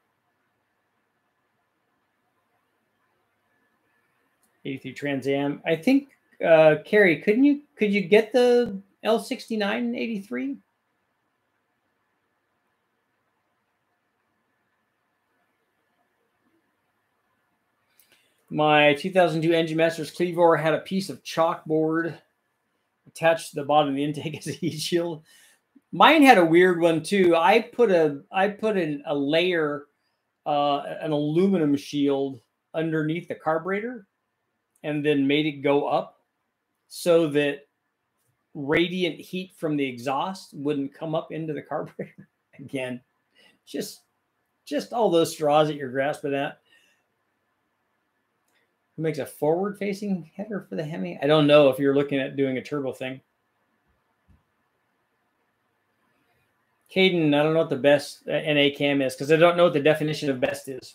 83 Trans Am. I think, Carrie, could you get the L69 83? My 2002 Engine Masters Cleavor had a piece of chalkboard attached to the bottom of the intake as a heat shield. Mine had a weird one too. I put in a layer, an aluminum shield underneath the carburetor, and then made it go up so that radiant heat from the exhaust wouldn't come up into the carburetor. Again, just all those straws that you're grasping at. Who makes a forward-facing header for the Hemi? I don't know if you're looking at doing a turbo thing. Caden, I don't know what the best NA cam is because I don't know what the definition of best is.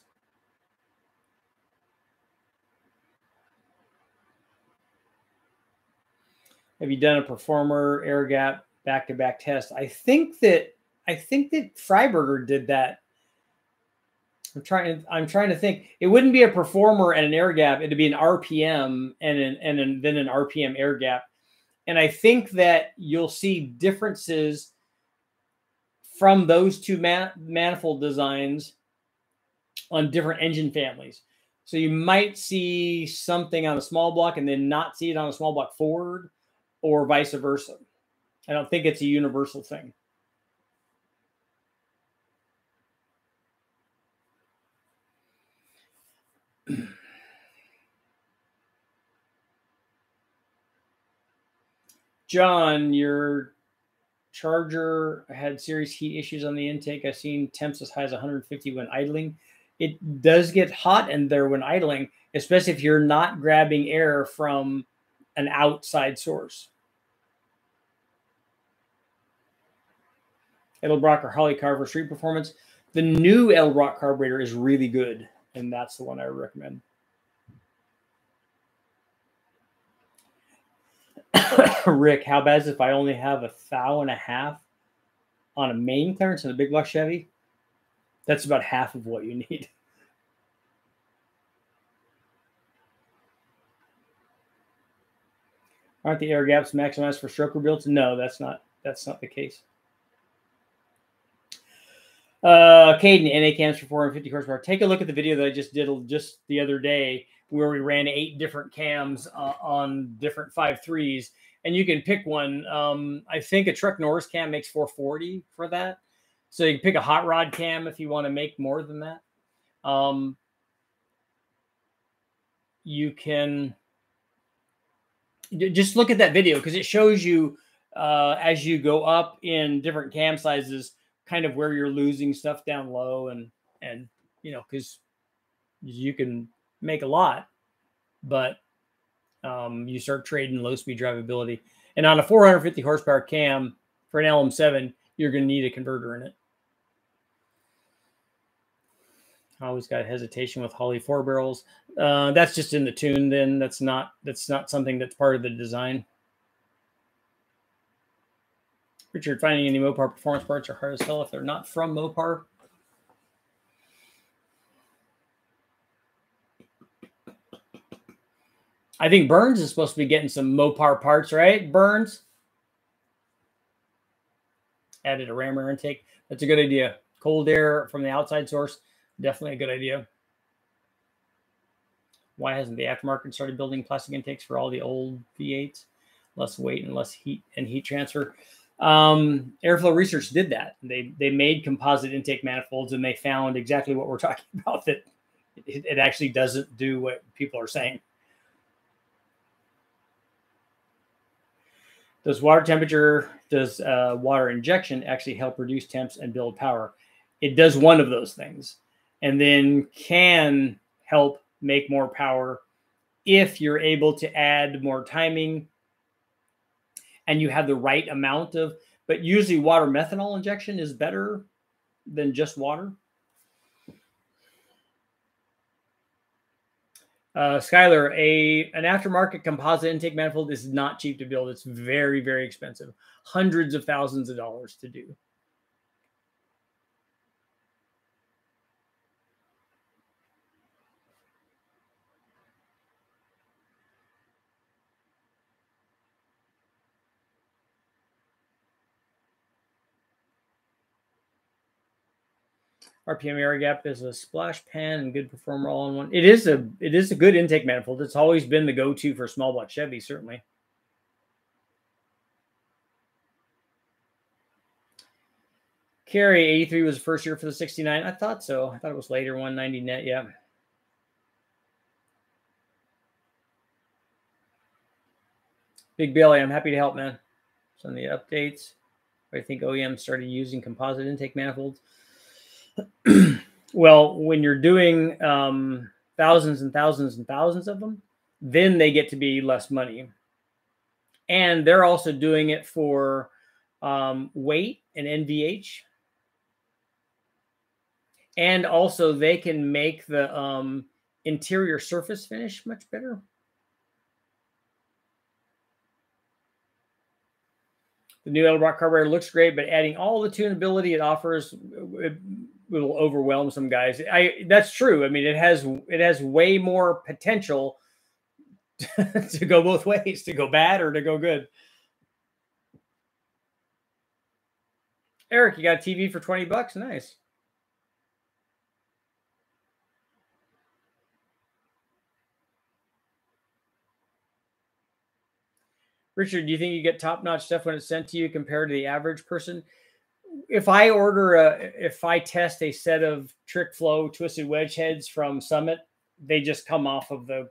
Have you done a performer air gap back-to-back test? I think that Freiberger did that. I'm trying to think. It wouldn't be a performer and an air gap. It'd be an RPM and then an RPM air gap. And I think that you'll see differences from those two manifold designs on different engine families. So you might see something on a small block and then not see it on a small block Ford, or vice versa. I don't think it's a universal thing. John, your Charger had serious heat issues on the intake. I've seen temps as high as 150 when idling. It does get hot in there when idling, especially if you're not grabbing air from an outside source. Edelbrock or Holly Carver Street Performance. The new Edelbrock carburetor is really good, and that's the one I recommend. Rick, how bad is it if I only have 1.5 on a main clearance in a big block Chevy? That's about half of what you need. Aren't the air gaps maximized for stroke rebuilds? No, that's not the case. Caden, NA cams for 450 horsepower. Take a look at the video that I just did just the other day where we ran 8 different cams on different 5.3s, and you can pick one. I think a Truck Norris cam makes 440 for that. So you can pick a hot rod cam if you want to make more than that. You can just look at that video because it shows you as you go up in different cam sizes, kind of where you're losing stuff down low, and you know, because you can make a lot, but you start trading low speed drivability. And on a 450 horsepower cam for an LM7, you're going to need a converter in it. I always got hesitation with Holly 4 barrels. That's just in the tune. Then that's not something that's part of the design. Richard, finding any Mopar performance parts are hard as hell if they're not from Mopar. I think Burns is supposed to be getting some Mopar parts, right? Burns added a ram air intake. That's a good idea. Cold air from the outside source, definitely a good idea. Why hasn't the aftermarket started building plastic intakes for all the old V8s? Less weight and less heat and heat transfer. Airflow Research did that. They made composite intake manifolds, and they found exactly what we're talking about, that it actually doesn't do what people are saying. Does water injection actually help reduce temps and build power? It does one of those things, and then can help make more power if you're able to add more timing and you have the right amount of, but usually water methanol injection is better than just water. Skylar, an aftermarket composite intake manifold is not cheap to build. It's very, very expensive. Hundreds of thousands of dollars to do. RPM air gap is a splash pan and good performer all in one. It is a good intake manifold. It's always been the go-to for small block Chevy, certainly. Carry 83 was the first year for the 69. I thought so. I thought it was later, 190 net. Yeah. Big Billy, I'm happy to help, man. Some of the updates. I think OEM started using composite intake manifolds. Well, when you're doing thousands and thousands and thousands of them, then they get to be less money. And they're also doing it for weight and NVH. And also they can make the interior surface finish much better. The new Edelbrock carburetor looks great, but adding all the tunability it offers, it will overwhelm some guys. That's true. I mean, it has way more potential to go both ways, to go bad or to go good. Eric, you got a TV for 20 bucks? Nice. Richard, do you think you get top-notch stuff when it's sent to you compared to the average person? If I test a set of Trick Flow twisted wedge heads from Summit, they just come off of the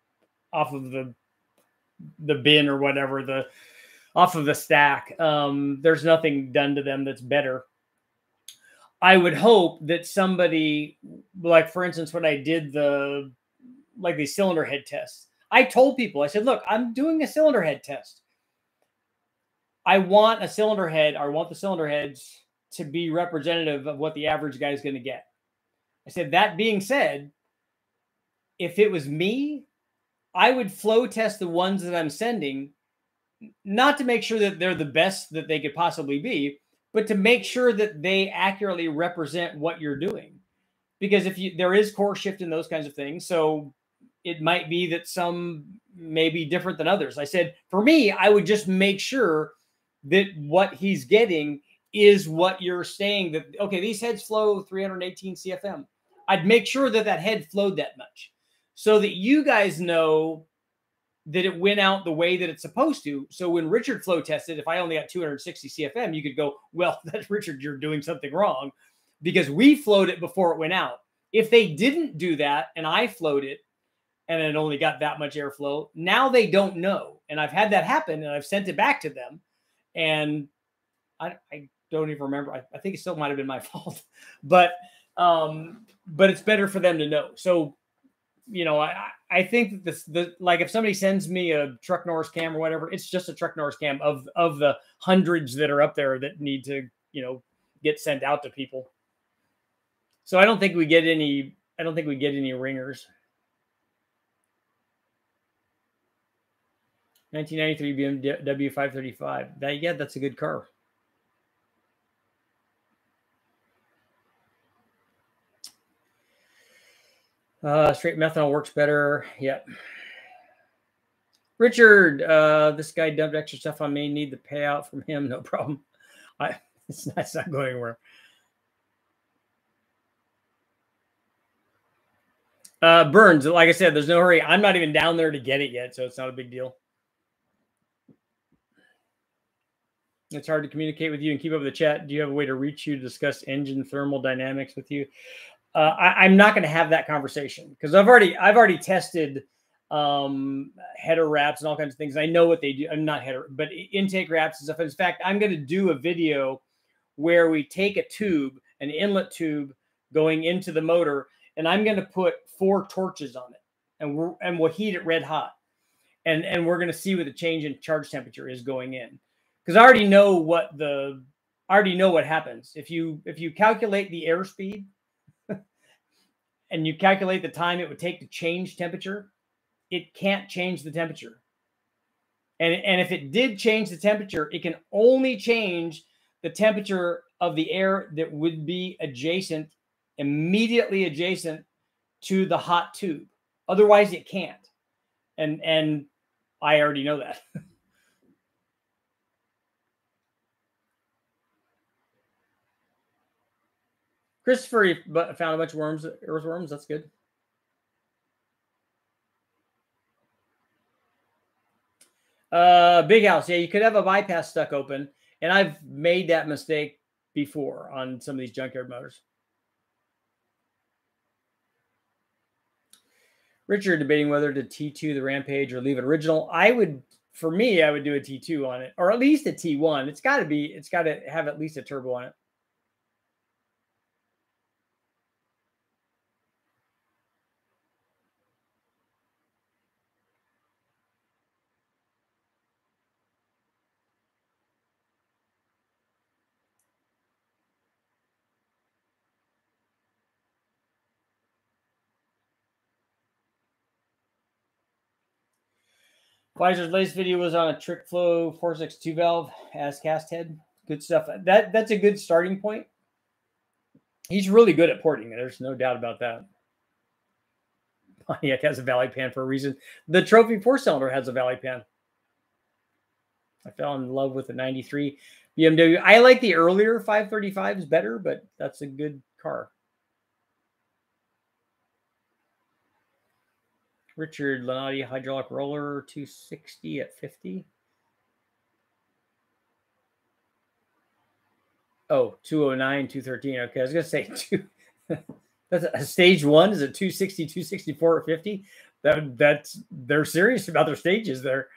bin or whatever, off of the stack. There's nothing done to them that's better. I would hope that somebody, like for instance, when I did the cylinder head tests, I told people, I said, look, I'm doing a cylinder head test. I want a cylinder head, or I want the cylinder heads to be representative of what the average guy is going to get. I said, that being said, if it was me, I would flow test the ones that I'm sending, not to make sure that they're the best that they could possibly be, but to make sure that they accurately represent what you're doing. Because there is core shift in those kinds of things. So it might be that some may be different than others. I said, for me, I would just make sure that what he's getting is what you're saying, that, okay, these heads flow 318 CFM. I'd make sure that that head flowed that much so that you guys know that it went out the way that it's supposed to. So when Richard flow tested, if I only got 260 CFM, you could go, well, that's Richard, you're doing something wrong, because we flowed it before it went out. If they didn't do that and I flowed it and it only got that much airflow, now they don't know. And I've had that happen, and I've sent it back to them. And I don't even remember. I think it still might have been my fault, but it's better for them to know. So, I think that like if somebody sends me a Truck Norris cam or whatever, it's just a Truck Norris cam of the hundreds that are up there that need to, get sent out to people. So I don't think we get any ringers. 1993 BMW 535. That's a good car. Straight methanol works better. Yep. Richard, this guy dumped extra stuff on me. Need the payout from him. No problem. It's not going anywhere. Burns, like I said, there's no hurry. I'm not even down there to get it yet, so it's not a big deal. It's hard to communicate with you and keep up with the chat. Do you have a way to reach you to discuss engine thermal dynamics with you? I'm not going to have that conversation because I've already tested header wraps and all kinds of things. I know what they do. I'm not header, but intake wraps and stuff. In fact, I'm going to do a video where we take a tube, an inlet tube going into the motor, and I'm going to put 4 torches on it, and we'll heat it red hot, and we're going to see what the change in charge temperature is going in, because I already know what happens if you calculate the airspeed and you calculate the time it would take to change temperature. It can't change the temperature. And if it did change the temperature, it can only change the temperature of the air that would be immediately adjacent to the hot tube. Otherwise, it can't. And I already know that. Christopher found a bunch of earthworms. That's good. Big house. Yeah, you could have a bypass stuck open. And I've made that mistake before on some of these junkyard motors. Richard debating whether to T2 the Rampage or leave it original. For me, I would do a T2 on it, or at least a T1. It's got to have at least a turbo on it. Pfizer's latest video was on a trick flow 462 valve as cast head. Good stuff. That's a good starting point. He's really good at porting. There's no doubt about that. Pontiac has a valley pan for a reason. The Trophy 4-cylinder has a valley pan. I fell in love with the 93 BMW. I like the earlier 535s better, but that's a good car. Richard Lenati hydraulic roller 260 at 50. Oh, 209, 213. Okay, I was going to say that's a stage 1. Is it 260, 264 at 50? They're serious about their stages there.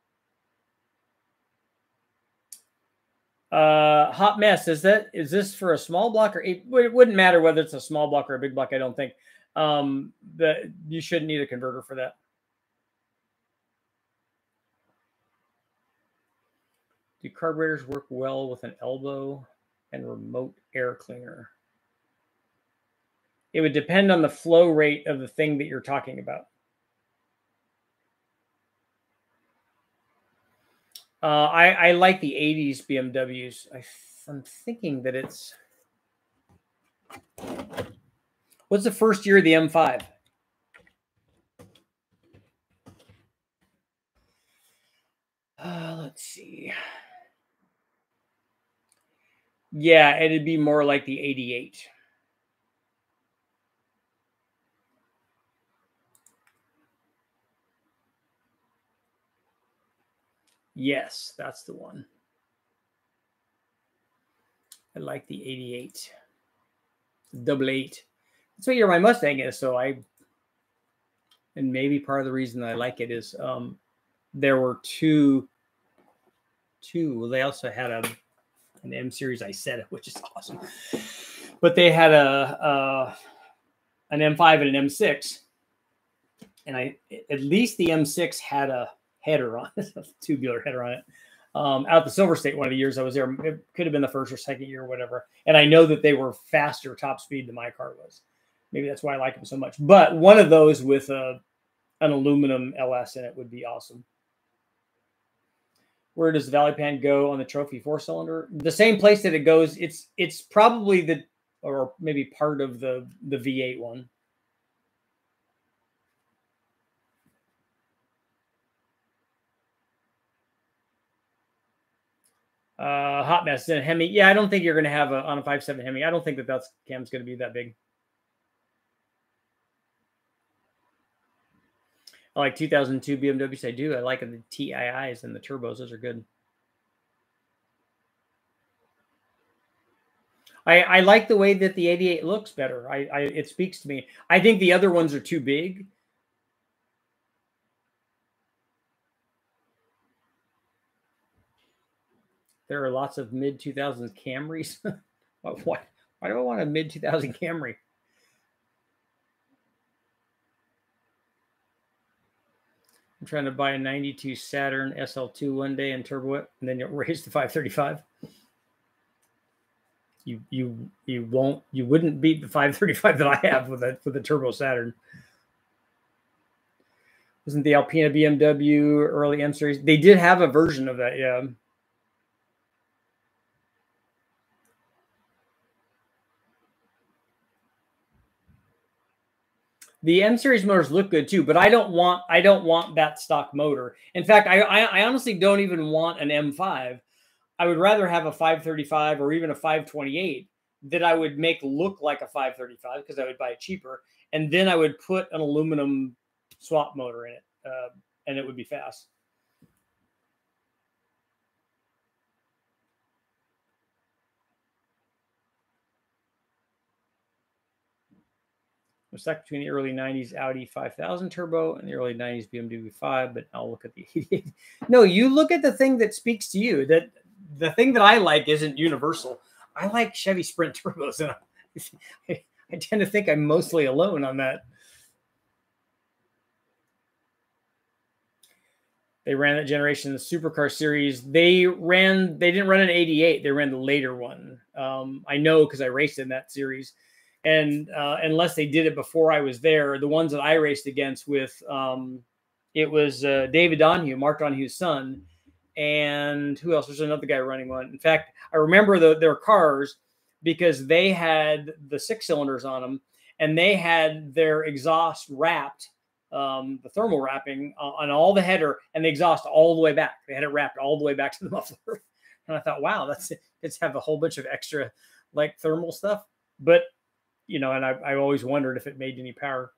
Hot mess. Is this for a small block or it wouldn't matter whether it's a small block or a big block, I don't think. You shouldn't need a converter for that. Do carburetors work well with an elbow and remote air cleaner? It would depend on the flow rate of the thing that you're talking about. I like the 80s BMWs. I'm thinking that it's... What's the first year of the M5? Let's see. Yeah, it'd be more like the 88. Yes, that's the one. I like the 88. 88. That's what year my Mustang is. So and maybe part of the reason that I like it is there were two. They also had an M series Isetta, which is awesome. But they had an M5 and an M6, and at least the M6 had a header on it, a tubular header on it. Out the Silver State one of the years I was there, it could have been the first or second year or whatever. And I know that they were faster top speed than my car was. Maybe that's why I like them so much. But one of those with an aluminum LS in it would be awesome. Where does the valley pan go on the Trophy 4-cylinder? The same place that it goes. It's probably or maybe part of the V8 one. Hot mess in a Hemi. Yeah, I don't think you're going to have on a 5.7 Hemi. I don't think that's cam's going to be that big. I like 2002 BMWs. I do. I like the TIIs and the turbos. Those are good. I like the way that the 88 looks better. It speaks to me. I think the other ones are too big. There are lots of mid 2000s Camrys. Why do I want a mid 2000 Camry? I'm trying to buy a 92 Saturn SL2 one day and turbo it, and then you'll raise the 535. You wouldn't beat the 535 that I have with a turbo Saturn. Wasn't the Alpina BMW early M series? They did have a version of that, yeah. The M series motors look good too, but I don't want that stock motor. In fact, I honestly don't even want an M5. I would rather have a 535 or even a 528 that I would make look like a 535 because I would buy it cheaper, and then I would put an aluminum swap motor in it, and it would be fast. I'm stuck between the early 90s Audi 5000 turbo and the early 90s BMW 5, but I'll look at the 88. No, you look at the thing that speaks to you. That the thing that I like isn't universal. I like Chevy Sprint turbos, and I tend to think I'm mostly alone on that. They ran that generation, the supercar series. They didn't run an 88. They ran the later one. I know because I raced in that series. And unless they did it before I was there, the ones that I raced against with, it was David Donahue, Mark Donahue's son, and who else? There's another guy running one. In fact, I remember their cars because they had the 6 cylinders on them, and they had their exhaust wrapped, the thermal wrapping on all the header and the exhaust all the way back. They had it wrapped all the way back to the muffler. And I thought, wow, it's have a whole bunch of extra like thermal stuff, but you know, and I always wondered if it made any power.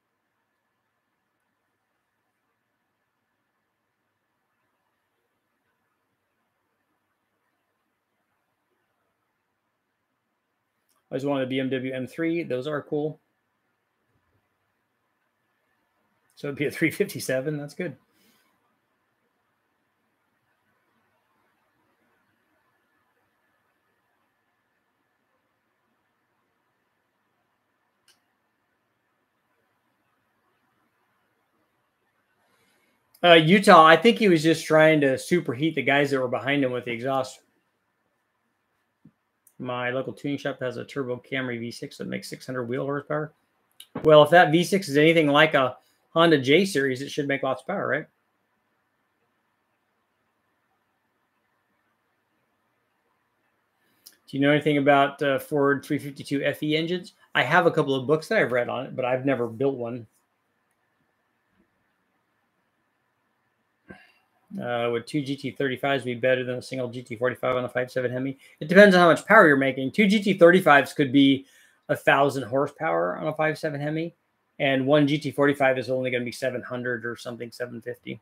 I always wanted a BMW M3. Those are cool. So it'd be a 357. That's good. Utah, I think he was just trying to superheat the guys that were behind him with the exhaust. My local tuning shop has a turbo Camry V6 that makes 600 wheel horsepower. Well, if that V6 is anything like a Honda J series, it should make lots of power, right? Do you know anything about Ford 352 FE engines? I have a couple of books that I've read on it, but I've never built one. Would 2 GT35s be better than a single GT45 on a 5.7 Hemi? It depends on how much power you're making. 2 GT35s could be 1,000 horsepower on a 5.7 Hemi, and one GT45 is only going to be 700 or something, 750.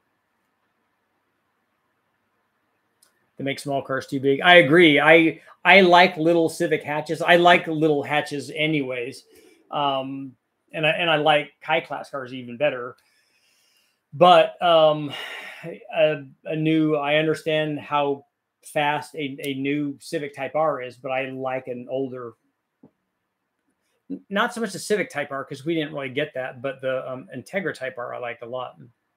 They make small cars too big. I agree. I like little Civic hatches. I like little hatches anyways, and I like high class cars even better. But I understand how fast a new Civic Type R is, but I like an older, not so much the Civic Type R because we didn't really get that, but the Integra Type R I liked a lot.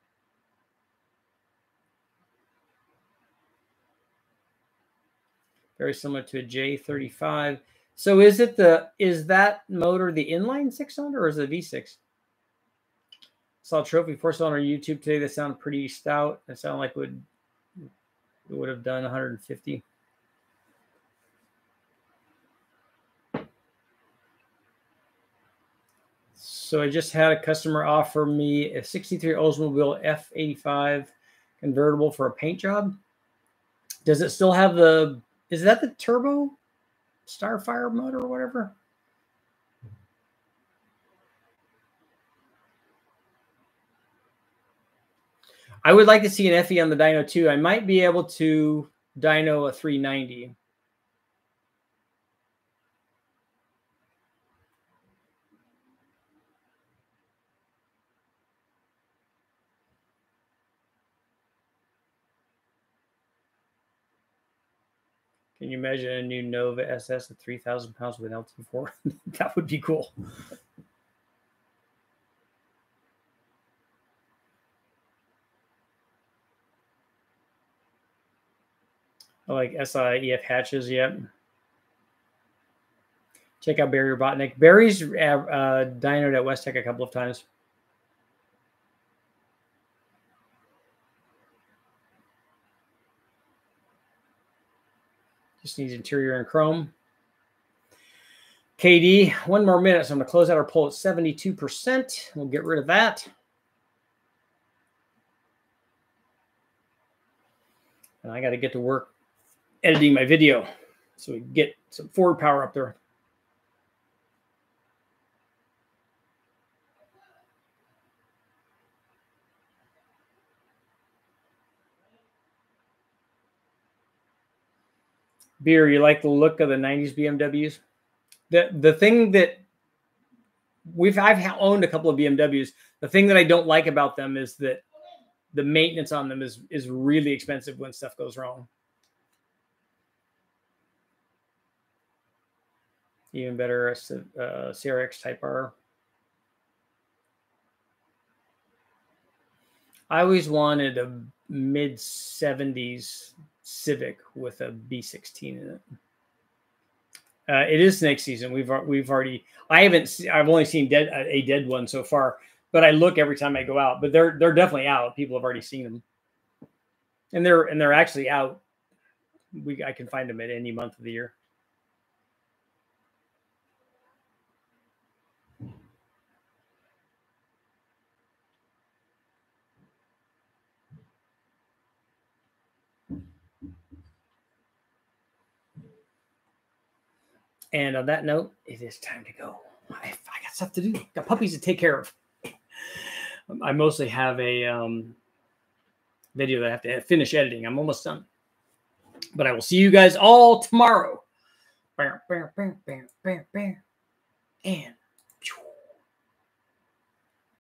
Very similar to a J35. So is that motor the inline 6-cylinder or is it a V6? Saw a trophy 4-cylinder on YouTube today that sounded pretty stout. It sounded like it would have done 150. So I just had a customer offer me a 63 Oldsmobile F85 convertible for a paint job. Does it still have the Is that the turbo Starfire motor or whatever? I would like to see an FE on the dyno too. I might be able to dyno a 390. Can you imagine a new Nova SS at 3,000 pounds with an LT4? That would be cool. I like SIEF hatches, yep. Check out Barry Robotnik. Barry's dynoed at West Tech a couple of times. Just needs interior and chrome. KD, 1 more minute. So I'm going to close out our poll at 72%. We'll get rid of that. And I got to get to work editing my video so we get some forward power up there. Beer, you like the look of the 90s BMWs? The thing that I've owned a couple of BMWs. The thing that I don't like about them is that the maintenance on them is really expensive when stuff goes wrong. Even better, a CRX Type R. I always wanted a mid-70s Civic with a B16 in it. It is snake season. We've already. I've only seen a dead one so far, but I look every time I go out. But they're definitely out. People have already seen them, and they're actually out. I can find them at any month of the year. And on that note, it is time to go. I got stuff to do. Got puppies to take care of. I mostly have a video that I have to finish editing. I'm almost done. But I will see you guys all tomorrow. And